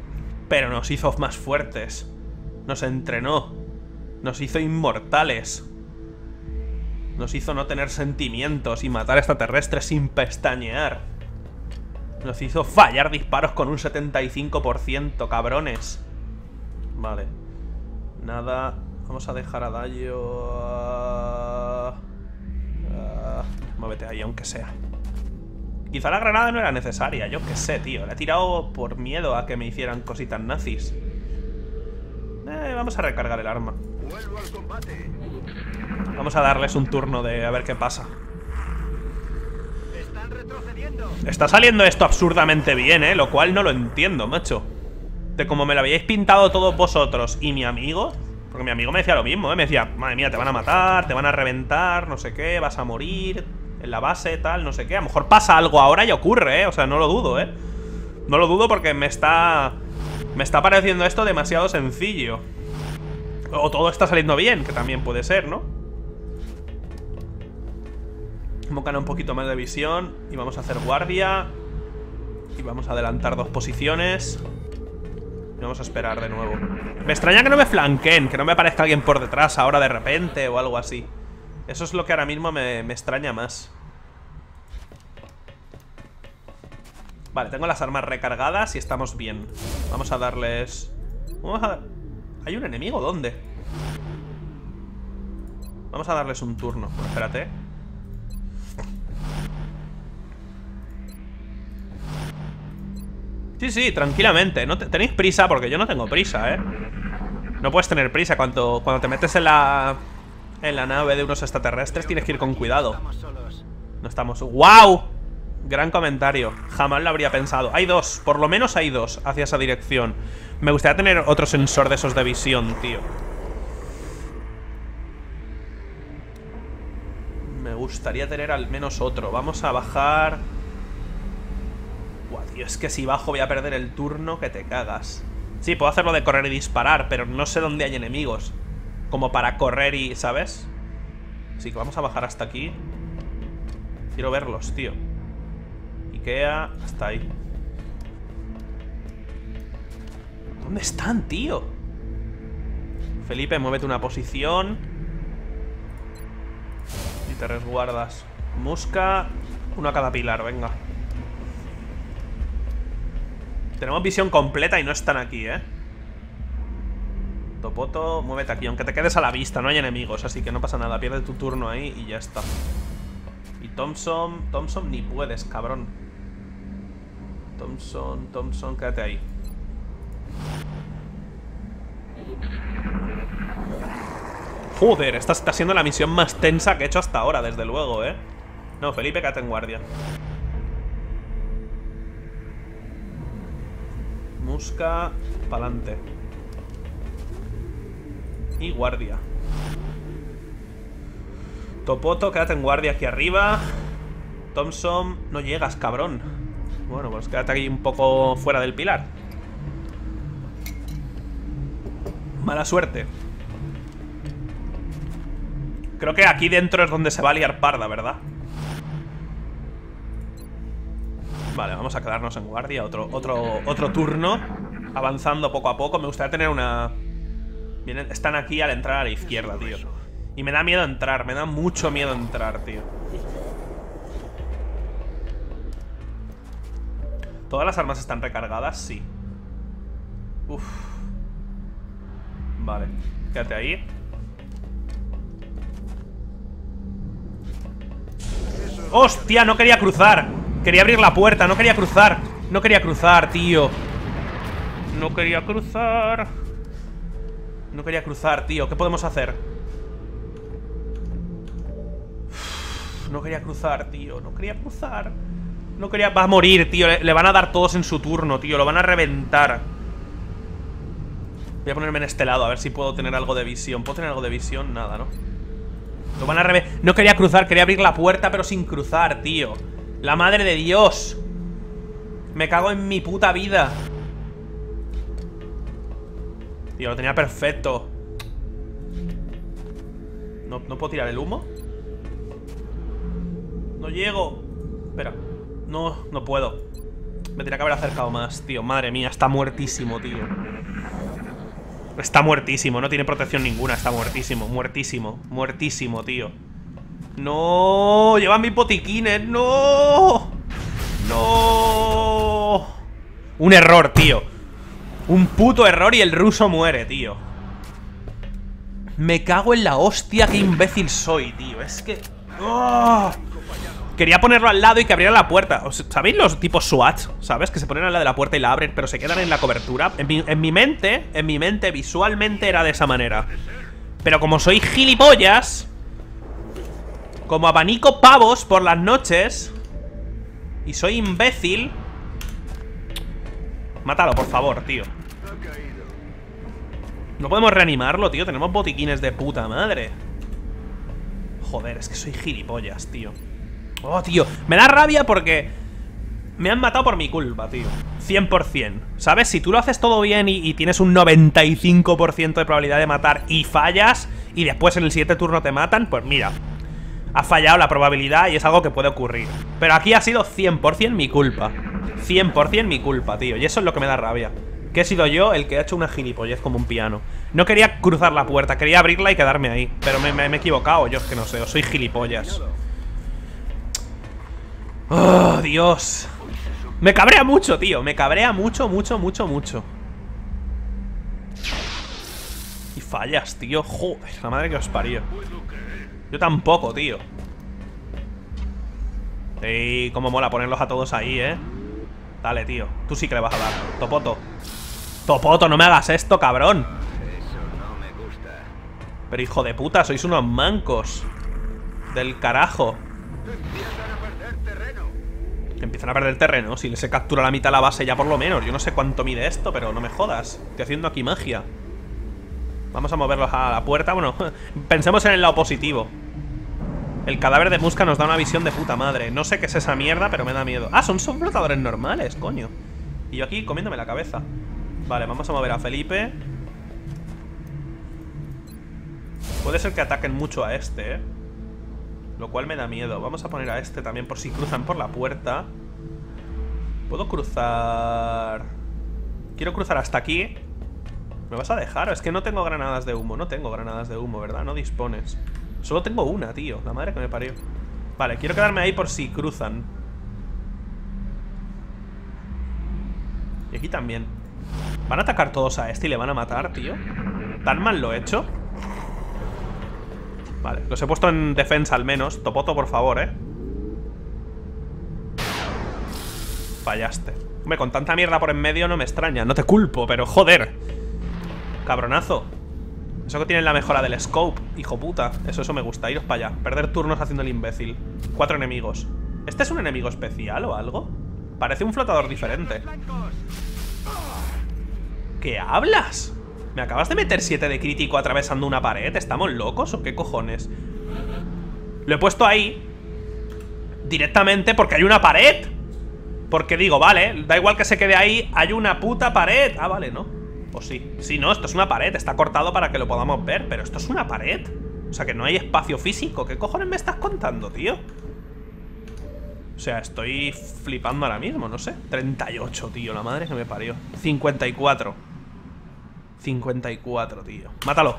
Pero nos hizo más fuertes. Nos entrenó. Nos hizo inmortales. Nos hizo no tener sentimientos y matar extraterrestres sin pestañear. Nos hizo fallar disparos con un setenta y cinco por ciento, cabrones. Vale. Nada. Vamos a dejar a Dayo. Uh, uh, muévete ahí, aunque sea. Quizá la granada no era necesaria, yo qué sé, tío. La he tirado por miedo a que me hicieran cositas nazis. Eh, vamos a recargar el arma. Vuelvo al combate. Vamos a darles un turno de a ver qué pasa. Están retrocediendo. Está saliendo esto absurdamente bien, eh. Lo cual no lo entiendo, macho. De como me lo habíais pintado todos vosotros y mi amigo. Porque mi amigo me decía lo mismo, eh. Me decía, madre mía, te van a matar, te van a reventar, no sé qué, vas a morir en la base, tal, no sé qué. A lo mejor pasa algo ahora y ocurre, eh. O sea, no lo dudo, eh. No lo dudo porque me está... Me está pareciendo esto demasiado sencillo. O todo está saliendo bien, que también puede ser, ¿no? Hemos ganado un poquito más de visión. Y vamos a hacer guardia. Y vamos a adelantar dos posiciones. Y vamos a esperar de nuevo. Me extraña que no me flanqueen, que no me aparezca alguien por detrás ahora de repente o algo así. Eso es lo que ahora mismo me, me extraña más. Vale, tengo las armas recargadas y estamos bien. Vamos a darles... Vamos a... ¿Hay un enemigo? ¿Dónde? Vamos a darles un turno. Bueno, espérate. Sí, sí, tranquilamente. No te... Tenéis prisa porque yo no tengo prisa, ¿eh? No puedes tener prisa. Cuando, cuando te metes en la... En la nave de unos extraterrestres tienes que ir con cuidado. No estamos... ¡Wow! Gran comentario. Jamás lo habría pensado. Hay dos, por lo menos hay dos hacia esa dirección. Me gustaría tener otro sensor de esos de visión, tío. Me gustaría tener al menos otro. Vamos a bajar. Buah, tío, es que si bajo voy a perder el turno que te cagas. Sí, puedo hacerlo de correr y disparar, pero no sé dónde hay enemigos como para correr y... ¿sabes? Así que vamos a bajar hasta aquí. Quiero verlos, tío. Ikea, hasta ahí. ¿Dónde están, tío? Felipe, muévete una posición. Y te resguardas. Musca, uno a cada pilar, venga. Tenemos visión completa y no están aquí, ¿eh? Topoto, muévete aquí. Aunque te quedes a la vista, no hay enemigos, así que no pasa nada. Pierde tu turno ahí y ya está. Y Thompson, Thompson ni puedes, cabrón. Thompson, Thompson, quédate ahí. Joder, esta está siendo la misión más tensa que he hecho hasta ahora, desde luego, ¿eh? No, Felipe, quédate en guardia. Musca, pa'lante. Y guardia. Topoto, quédate en guardia aquí arriba. Thompson, no llegas, cabrón. Bueno, pues quédate aquí un poco fuera del pilar. Mala suerte. Creo que aquí dentro es donde se va a liar parda, ¿verdad? Vale, vamos a quedarnos en guardia. Otro, otro, otro turno. Avanzando poco a poco. Me gustaría tener una... Vienen, están aquí al entrar a la izquierda, tío. Y me da miedo entrar, me da mucho miedo entrar, tío. ¿Todas las armas están recargadas? Sí. Uf. Vale, quédate ahí. ¡Hostia! No quería cruzar. Quería abrir la puerta, no quería cruzar. No quería cruzar, tío. No quería cruzar. No quería cruzar, tío. ¿Qué podemos hacer? Uf, no quería cruzar, tío. No quería cruzar. No quería... Va a morir, tío. Le, le van a dar todos en su turno, tío. Lo van a reventar. Voy a ponerme en este lado, a ver si puedo tener algo de visión. ¿Puedo tener algo de visión? Nada, ¿no? Lo van a reventar. No quería cruzar, quería abrir la puerta, pero sin cruzar, tío. La madre de Dios. Me cago en mi puta vida. Tío, lo tenía perfecto. ¿No, ¿No puedo tirar el humo? No llego. Espera. No, no puedo. Me tenía que haber acercado más, tío. Madre mía, está muertísimo, tío. Está muertísimo, no tiene protección ninguna. Está muertísimo, muertísimo, muertísimo, tío. No, lleva mis botiquines. No. No. Un error, tío. Un puto error y el ruso muere, tío. Me cago en la hostia, qué imbécil soy, tío. Es que... ¡Oh! Quería ponerlo al lado y que abriera la puerta. ¿Sabéis los tipos SWAT? ¿Sabes? Que se ponen al lado de la puerta y la abren, pero se quedan en la cobertura. En mi, en mi mente, en mi mente, visualmente era de esa manera. Pero como soy gilipollas, como abanico pavos por las noches y soy imbécil... Mátalo, por favor, tío. No podemos reanimarlo, tío. Tenemos botiquines de puta madre. Joder, es que soy gilipollas, tío. Oh, tío, me da rabia porque me han matado por mi culpa, tío. cien por cien, ¿sabes? Si tú lo haces todo bien y, y tienes un noventa y cinco por ciento de probabilidad de matar y fallas, y después en el siguiente turno te matan, pues mira, ha fallado la probabilidad y es algo que puede ocurrir. Pero aquí ha sido cien por cien mi culpa. cien por cien mi culpa, tío. Y eso es lo que me da rabia. Que he sido yo el que ha hecho una gilipollez como un piano. No quería cruzar la puerta, quería abrirla y quedarme ahí. Pero me, me, me he equivocado, yo es que no sé, soy gilipollas. Oh, Dios. Me cabrea mucho, tío. Me cabrea mucho, mucho, mucho, mucho. Y fallas, tío. Joder, la madre que os parió. Yo tampoco, tío. Ey, cómo mola ponerlos a todos ahí, eh. Dale, tío. Tú sí que le vas a dar. Topoto. Topoto, no me hagas esto, cabrón. Pero hijo de puta, sois unos mancos. Del carajo. Empiezan a perder terreno. Si se captura la mitad de la base ya por lo menos. Yo no sé cuánto mide esto, pero no me jodas. Estoy haciendo aquí magia. Vamos a moverlos a la puerta. Bueno, pensemos en el lado positivo. El cadáver de Muska nos da una visión de puta madre. No sé qué es esa mierda, pero me da miedo. Ah, son, son flotadores normales, coño. Y yo aquí comiéndome la cabeza. Vale, vamos a mover a Felipe. Puede ser que ataquen mucho a este, eh. Lo cual me da miedo. Vamos a poner a este también por si cruzan por la puerta. ¿Puedo cruzar? Quiero cruzar hasta aquí. ¿Me vas a dejar? Es que no tengo granadas de humo. No tengo granadas de humo, ¿verdad? No dispones. Solo tengo una, tío. La madre que me parió. Vale, quiero quedarme ahí por si cruzan. Y aquí también. ¿Van a atacar todos a este y le van a matar, tío? ¿Tan mal lo he hecho? Vale, los he puesto en defensa al menos. Topoto, por favor, eh. Fallaste. Hombre, con tanta mierda por en medio no me extraña. No te culpo, pero joder. Cabronazo. Eso que tiene la mejora del scope, hijo puta. Eso, eso me gusta, iros para allá. Perder turnos haciendo el imbécil. Cuatro enemigos. ¿Este es un enemigo especial o algo? Parece un flotador diferente. ¿Qué hablas? ¿Me acabas de meter siete de crítico atravesando una pared? ¿Estamos locos o qué cojones? Lo he puesto ahí directamente porque hay una pared. Porque digo, vale, da igual que se quede ahí, hay una puta pared. Ah, vale, no. O sí. Sí, no, esto es una pared, está cortado para que lo podamos ver. Pero esto es una pared. O sea, que no hay espacio físico. ¿Qué cojones me estás contando, tío? O sea, estoy flipando ahora mismo, no sé. treinta y ocho, tío, la madre que me parió. cincuenta y cuatro. cincuenta y cuatro, tío. Mátalo.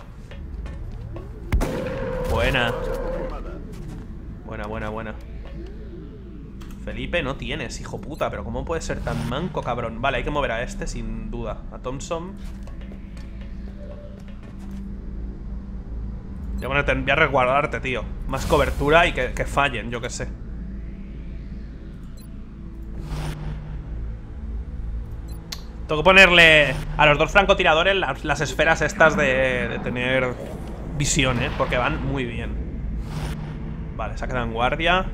Buena. Buena, buena, buena. Felipe no tienes, hijo puta. Pero ¿cómo puede ser tan manco, cabrón? Vale, hay que mover a este, sin duda. A Thompson. Voy a, ponerte, voy a resguardarte, tío. Más cobertura y que, que fallen, yo qué sé. Tengo que ponerle a los dos francotiradores las, las esferas estas de, de tener visión, ¿eh? Porque van muy bien. Vale, se ha quedado en guardia.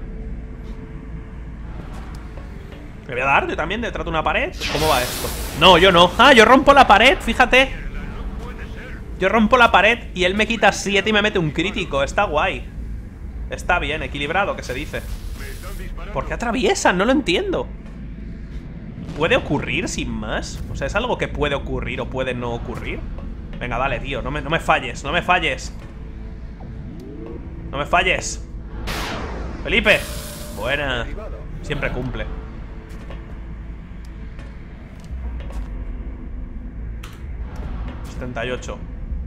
¿Me voy a dar yo también detrás de una pared? ¿Cómo va esto? No, yo no. Ah, yo rompo la pared, fíjate. Yo rompo la pared y él me quita siete y me mete un crítico. Está guay. Está bien, equilibrado, que se dice. ¿Por qué atraviesan? No lo entiendo. ¿Puede ocurrir sin más? O sea, ¿es algo que puede ocurrir o puede no ocurrir? Venga, dale, tío, no me, no me falles, no me falles. No me falles. Felipe. Buena. Siempre cumple. setenta y ocho.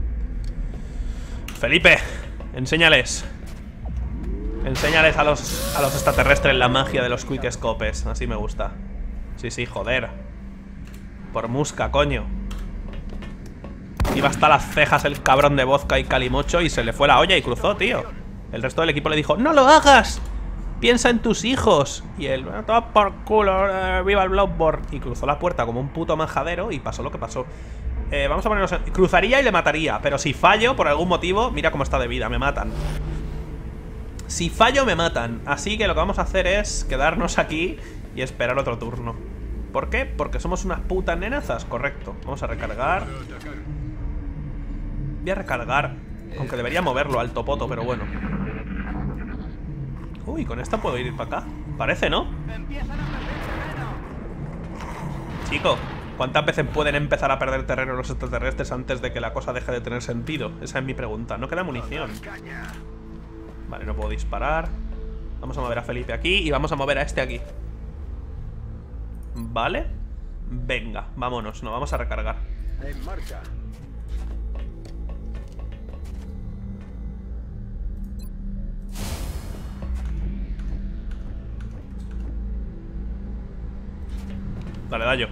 Felipe, enséñales. Enséñales a los, a los extraterrestres la magia de los quickscopes. Así me gusta. Sí, sí, joder. Por musca, coño. Iba hasta las cejas el cabrón de vodka y calimocho y se le fue la olla y cruzó, tío. El resto del equipo le dijo, ¡no lo hagas! Piensa en tus hijos. Y él, toma por culo, eh, viva el Bloodborne. Y cruzó la puerta como un puto majadero y pasó lo que pasó. eh, Vamos a ponernos en... Cruzaría y le mataría, pero si fallo, por algún motivo, mira cómo está de vida, me matan. Si fallo, me matan. Así que lo que vamos a hacer es quedarnos aquí y esperar otro turno. ¿Por qué? Porque somos unas putas nenazas, correcto. Vamos a recargar. Voy a recargar, aunque debería moverlo al topoto, pero bueno. Uy, con esta puedo ir para acá. Parece, ¿no? Chico, ¿cuántas veces pueden empezar a perder terreno los extraterrestres antes de que la cosa deje de tener sentido? Esa es mi pregunta. No queda munición. Vale, no puedo disparar. Vamos a mover a Felipe aquí y vamos a mover a este aquí. Vale. Venga, vámonos, nos vamos a recargar. En marcha. Dale, Dayo.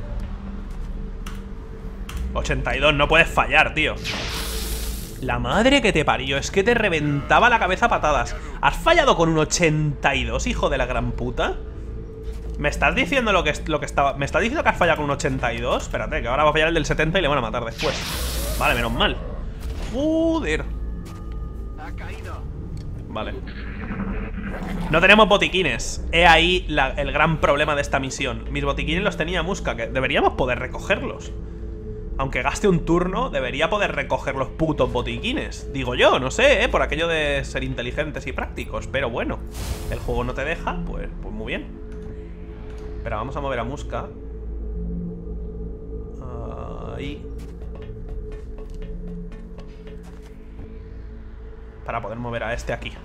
ochenta y dos, no puedes fallar, tío. La madre que te parió, es que te reventaba la cabeza a patadas. ¿Has fallado con un ochenta y dos, hijo de la gran puta? ¿Me estás diciendo lo que, lo que estaba... ¿Me estás diciendo que has fallado con un ochenta y dos? Espérate, que ahora va a fallar el del setenta y le van a matar después. Vale, menos mal. Joder. Vale. No tenemos botiquines. He ahí la, el gran problema de esta misión. Mis botiquines los tenía Musca, que deberíamos poder recogerlos. Aunque gaste un turno, debería poder recoger los putos botiquines. Digo yo, no sé, ¿eh? Por aquello de ser inteligentes y prácticos. Pero bueno, el juego no te deja, pues, pues muy bien. Espera, vamos a mover a Musca. Ahí. Para poder mover a este aquí.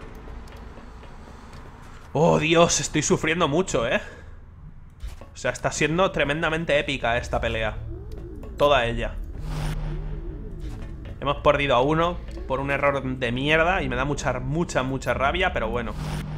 Oh, Dios, estoy sufriendo mucho, ¿eh? O sea, está siendo tremendamente épica esta pelea. Toda ella. Hemos perdido a uno por un error de mierda y me da mucha, mucha, mucha rabia, pero bueno.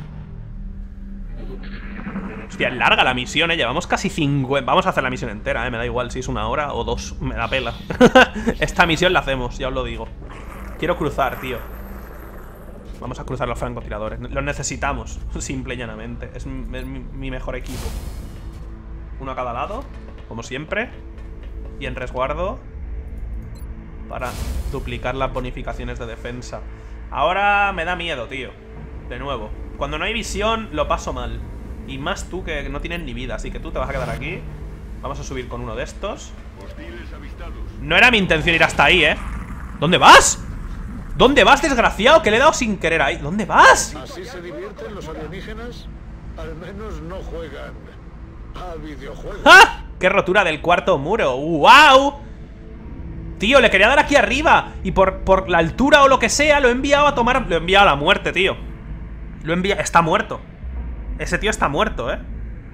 Hostia, es larga la misión, eh. Llevamos casi cincuenta. Vamos a hacer la misión entera, eh. Me da igual si es una hora o dos. Me da pela. Esta misión la hacemos, ya os lo digo. Quiero cruzar, tío. Vamos a cruzar los francotiradores. Los necesitamos, simple y llanamente. Es mi, es mi, mi mejor equipo. Uno a cada lado, como siempre. Y en resguardo para duplicar las bonificaciones de defensa. Ahora me da miedo, tío. De nuevo. Cuando no hay visión, lo paso mal. Y más tú, que no tienes ni vida. Así que tú te vas a quedar aquí. Vamos a subir con uno de estos. No era mi intención ir hasta ahí, ¿eh? ¿Dónde vas? ¿Dónde vas, desgraciado? Que le he dado sin querer ahí. ¿Dónde vas? ¿Así se divierten los alienígenas? Al menos no juegan a videojuegos. ¡Ah! ¡Qué rotura del cuarto muro! ¡Wow! Tío, le quería dar aquí arriba. Y por, por la altura o lo que sea, lo he enviado a tomar... Lo he enviado a la muerte, tío. Lo he enviado... Está muerto. Ese tío está muerto, ¿eh?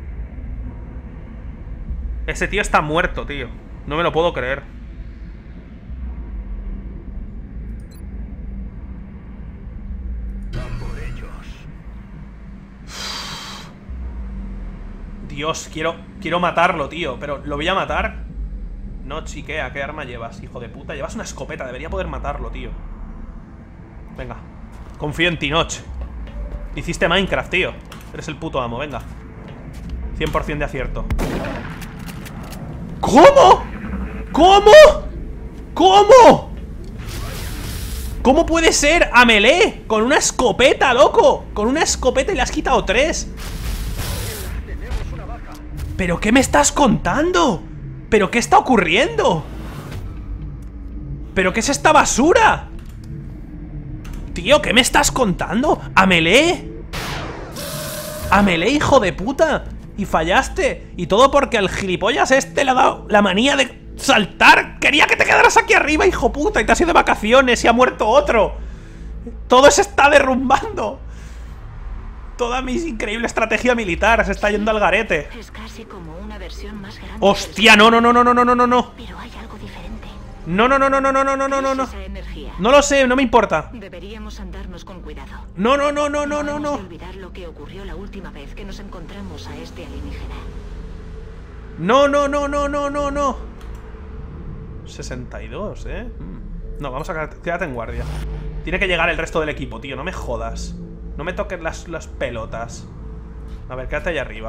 Ese tío está muerto, tío. No me lo puedo creer. Dios, quiero, quiero matarlo, tío. Pero ¿lo voy a matar? No, chiquea, ¿qué arma llevas, hijo de puta? Llevas una escopeta, debería poder matarlo, tío. Venga, confío en ti, Notch. Hiciste Minecraft, tío. Eres el puto amo, venga. cien por cien de acierto. ¿Cómo? ¿Cómo? ¿Cómo? ¿Cómo puede ser a melee? Con una escopeta, loco. Con una escopeta y le has quitado tres. ¿Pero qué me estás contando? ¿Pero qué está ocurriendo? ¿Pero qué es esta basura? Tío, ¿qué me estás contando? ¿A melee? ¿A melee, hijo de puta? Y fallaste. Y todo porque al gilipollas este le ha dado la manía de saltar. Quería que te quedaras aquí arriba, hijo puta. Y te has ido de vacaciones y ha muerto otro. Todo se está derrumbando. Toda mi increíble estrategia militar se está yendo al garete. Es casi como una versión más grande. ¡Hostia! No, no, no, no, no, no, no, no. Pero hay algo diferente. No, no, no, no, no, no, no, no, no, no. Esa energía. No lo sé, no me importa. Deberíamos andarnos con cuidado. No, no, no, no, no, no, Hemos no. de olvidar lo que ocurrió la última vez que nos encontramos a este alienígena. No, no, no, no, no, no, no. sesenta y dos, ¿eh? No, vamos a quedarte, quédate en guardia. Tiene que llegar el resto del equipo, tío, no me jodas. No me toques las, las pelotas. A ver, quédate allá arriba.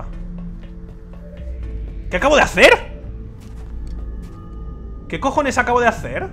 ¿Qué acabo de hacer? ¿Qué cojones acabo de hacer?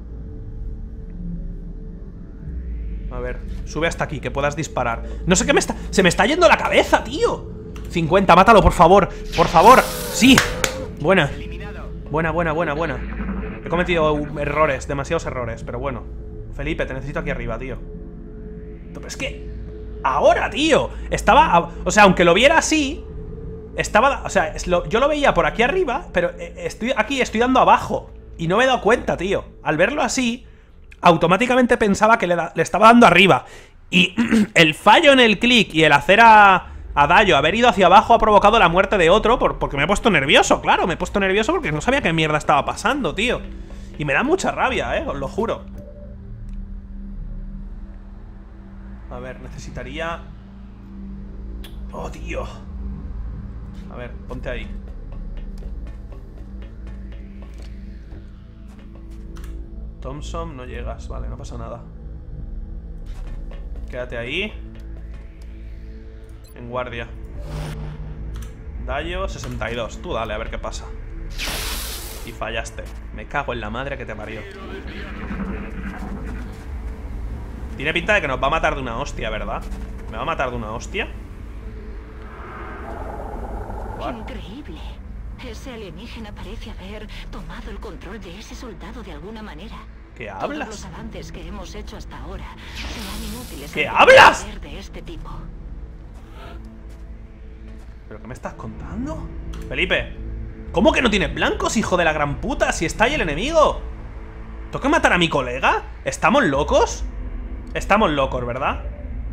A ver, sube hasta aquí, que puedas disparar. No sé qué me está... Se me está yendo la cabeza, tío. cincuenta, mátalo, por favor. Por favor, sí. Buena. Buena, buena, buena, buena. He cometido errores, demasiados errores, pero bueno. Felipe, te necesito aquí arriba, tío. Pero es que... Ahora, tío. Estaba... O sea, aunque lo viera así... Estaba... O sea, yo lo veía por aquí arriba, pero estoy aquí, estoy dando abajo. Y no me he dado cuenta, tío. Al verlo así, automáticamente pensaba que le, da, le estaba dando arriba. Y el fallo en el clic y el hacer a, a Dayo haber ido hacia abajo ha provocado la muerte de otro por, porque me he puesto nervioso, claro. Me he puesto nervioso porque no sabía qué mierda estaba pasando, tío. Y me da mucha rabia, eh, os lo juro. A ver, necesitaría... Oh, tío. A ver, ponte ahí. Thompson, no llegas, vale, no pasa nada. Quédate ahí. En guardia. Dayo, sesenta y dos. Tú dale, a ver qué pasa. Y fallaste. Me cago en la madre que te parió. Tiene pinta de que nos va a matar de una hostia, ¿verdad? ¿Me va a matar de una hostia? What? Increíble. Ese alienígena parece haber tomado el control de ese soldado de alguna manera. ¿Qué Todos hablas? los avances que hemos hecho hasta ahora serán inútiles. ¿Qué ante hablas? un poder de este tipo. ¿Pero qué me estás contando? Felipe, ¿cómo que no tienes blancos, hijo de la gran puta? Si está ahí el enemigo. ¿Tengo que matar a mi colega? ¿Estamos locos? Estamos locos, ¿verdad?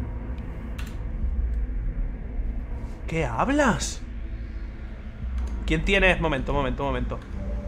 ¿Qué hablas? ¿Quién tiene? Momento, momento, momento.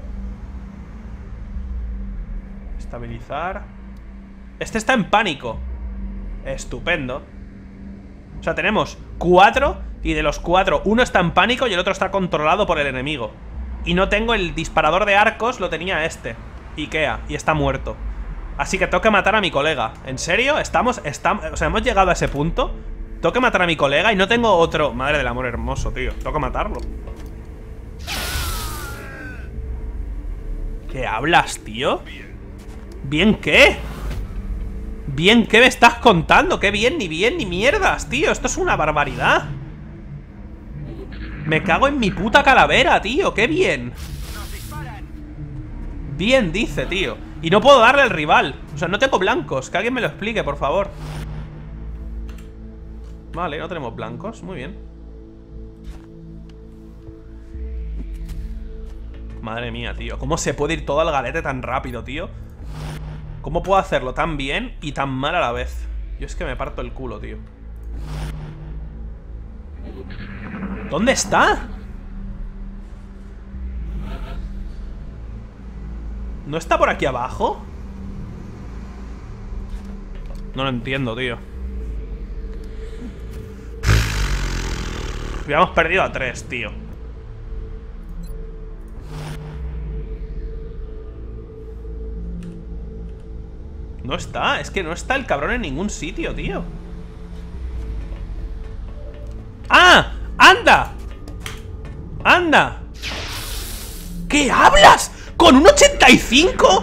Estabilizar. Este está en pánico. Estupendo. O sea, tenemos cuatro. Y de los cuatro, uno está en pánico y el otro está controlado por el enemigo. Y no tengo el disparador de arcos. Lo tenía este, Ikea, y está muerto. Así que tengo que matar a mi colega. ¿En serio? Estamos, estamos, o sea, hemos llegado a ese punto. Tengo que matar a mi colega y no tengo otro. Madre del amor hermoso, tío. Tengo que matarlo. ¿Qué hablas, tío? ¿Bien qué? ¿Bien qué me estás contando? ¿Qué bien, ni bien, ni mierdas, tío? Esto es una barbaridad. Me cago en mi puta calavera, tío. ¡Qué bien! Bien, dice, tío. Y no puedo darle al rival. O sea, no tengo blancos. Que alguien me lo explique, por favor. Vale, no tenemos blancos. Muy bien. Madre mía, tío. ¿Cómo se puede ir todo al galete tan rápido, tío? ¿Cómo puedo hacerlo tan bien y tan mal a la vez? Yo es que me parto el culo, tío. ¿Dónde está? ¿No está por aquí abajo? No lo entiendo, tío. Habíamos perdido a tres, tío. No está, es que no está el cabrón en ningún sitio, tío. ¡Ah! ¡Anda! ¡Anda! ¿Qué hablas? ¿Con un ochenta y cinco?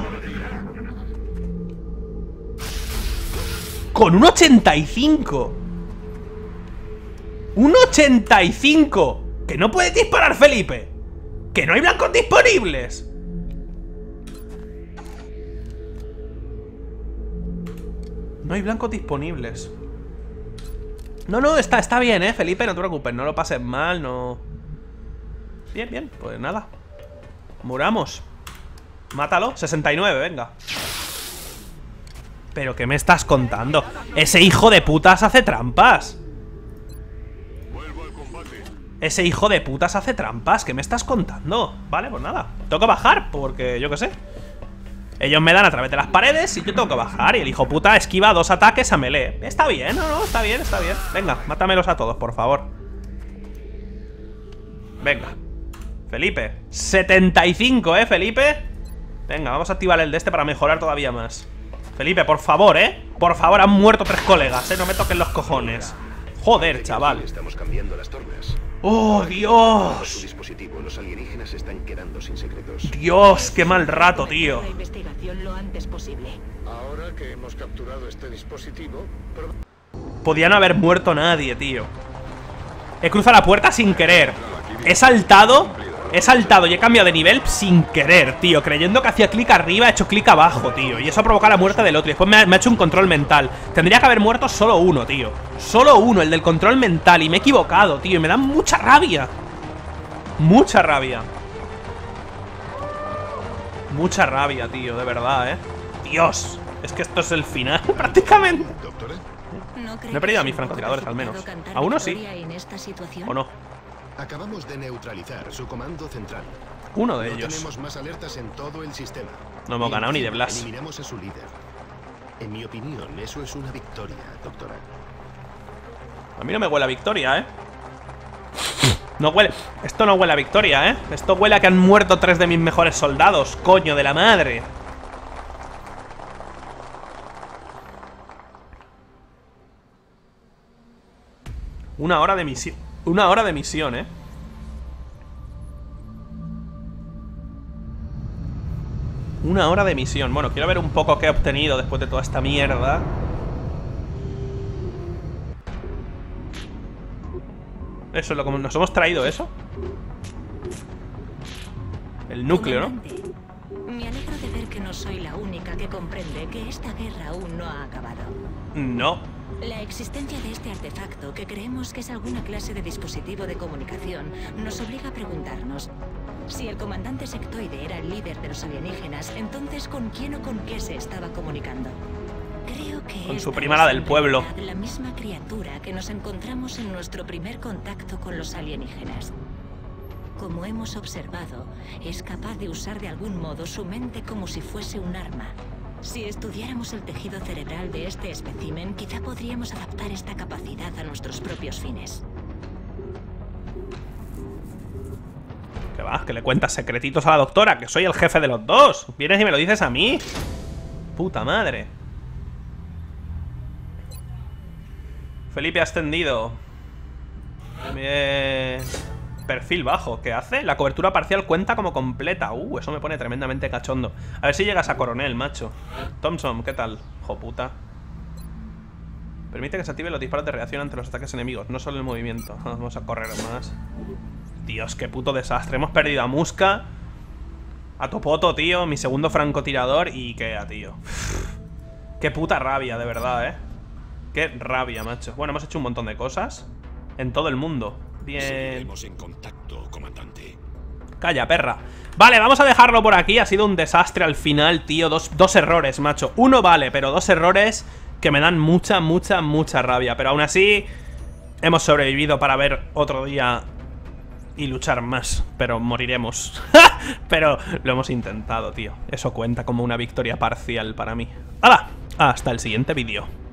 ¿Con un ochenta y cinco? ¡Un ochenta y cinco! ¡Que no puedes disparar, Felipe! ¡Que no hay blancos disponibles! No hay blancos disponibles. No, no, está, está bien, eh, Felipe, no te preocupes. No lo pases mal, no... Bien, bien, pues nada. Muramos. Mátalo, sesenta y nueve, venga. ¿Pero qué me estás contando? Ese hijo de putas hace trampas. Ese hijo de putas hace trampas. ¿Qué me estás contando? Vale, pues nada, tengo que bajar, porque yo qué sé. Ellos me dan a través de las paredes y yo tengo que bajar. Y el hijo puta esquiva dos ataques a melee. Está bien, no, no, está bien, está bien. Venga, mátamelos a todos, por favor. Venga. Felipe, setenta y cinco, ¿eh, Felipe? Venga, vamos a activar el de este para mejorar todavía más. Felipe, por favor, ¿eh? Por favor, han muerto tres colegas, ¿eh? No me toquen los cojones. Joder, chaval. Estamos cambiando las tornas. ¡Oh, Dios! Su dispositivo, los alienígenas están quedando sin secretos. Dios, qué mal rato, tío. La investigación lo antes posible. Ahora que hemos capturado este dispositivo, pero... Podía no haber muerto nadie, tío. He cruzado la puerta sin querer. He saltado, he saltado y he cambiado de nivel sin querer, tío. Creyendo que hacía clic arriba, he hecho clic abajo, tío. Y eso ha provocado la muerte del otro. Y después me ha, me ha hecho un control mental. Tendría que haber muerto solo uno, tío. Solo uno, el del control mental. Y me he equivocado, tío. Y me da mucha rabia. Mucha rabia. Mucha rabia, tío, de verdad, eh. Dios, es que esto es el final, prácticamente. Doctora, ¿No, cree No he perdido que a mis es un francotiradores, poco al menos. precipitado cantar A uno sí. victoria en esta situación? ¿O no? Acabamos de neutralizar su comando central. Uno de No ellos. tenemos más alertas en todo el sistema. No hemos ganado ni de Blas. Eliminamos a su líder. En mi opinión, eso es una victoria, doctora. A mí no me huele a victoria, ¿eh? No huele... Esto no huele a victoria, ¿eh? Esto huele a que han muerto tres de mis mejores soldados. Coño de la madre. Una hora de misión. Una hora de misión, ¿eh? Una hora de misión. Bueno, quiero ver un poco qué he obtenido después de toda esta mierda. Eso es lo que nos hemos traído, ¿eso? El núcleo, ¿no? Comandante, me alegro de ver que no soy la única que comprende que esta guerra aún no ha acabado. No. La existencia de este artefacto, que creemos que es alguna clase de dispositivo de comunicación, nos obliga a preguntarnos: si el comandante sectoide era el líder de los alienígenas, entonces ¿con quién o con qué se estaba comunicando? Creo que Con su esta prima, la es del en pueblo. realidad la misma criatura que nos encontramos en nuestro primer contacto con los alienígenas. Como hemos observado, es capaz de usar de algún modo su mente como si fuese un arma. Si estudiáramos el tejido cerebral de este espécimen, quizá podríamos adaptar esta capacidad a nuestros propios fines. Que va, que le cuentas secretitos a la doctora, que soy el jefe de los dos. Vienes y me lo dices a mí. Puta madre. Felipe ascendido. Bien. Perfil bajo, ¿qué hace? La cobertura parcial cuenta como completa. Uh, eso me pone tremendamente cachondo. A ver si llegas a coronel, macho. Thompson, ¿qué tal? Joputa. Permite que se activen los disparos de reacción ante los ataques enemigos, no solo el movimiento. Vamos a correr más. Dios, qué puto desastre. Hemos perdido a Muska, a Topoto, tío, mi segundo francotirador y Kea, tío. Uf, qué puta rabia, de verdad, eh. Qué rabia, macho. Bueno, hemos hecho un montón de cosas en todo el mundo. Bien. Seguiremos en contacto, comandante. Calla, perra. Vale, vamos a dejarlo por aquí. Ha sido un desastre al final, tío. Dos, dos errores, macho. Uno vale, pero dos errores que me dan mucha, mucha, mucha rabia. Pero aún así, hemos sobrevivido para ver otro día y luchar más. Pero moriremos. Pero lo hemos intentado, tío. Eso cuenta como una victoria parcial para mí. ¡Hala! Hasta el siguiente vídeo.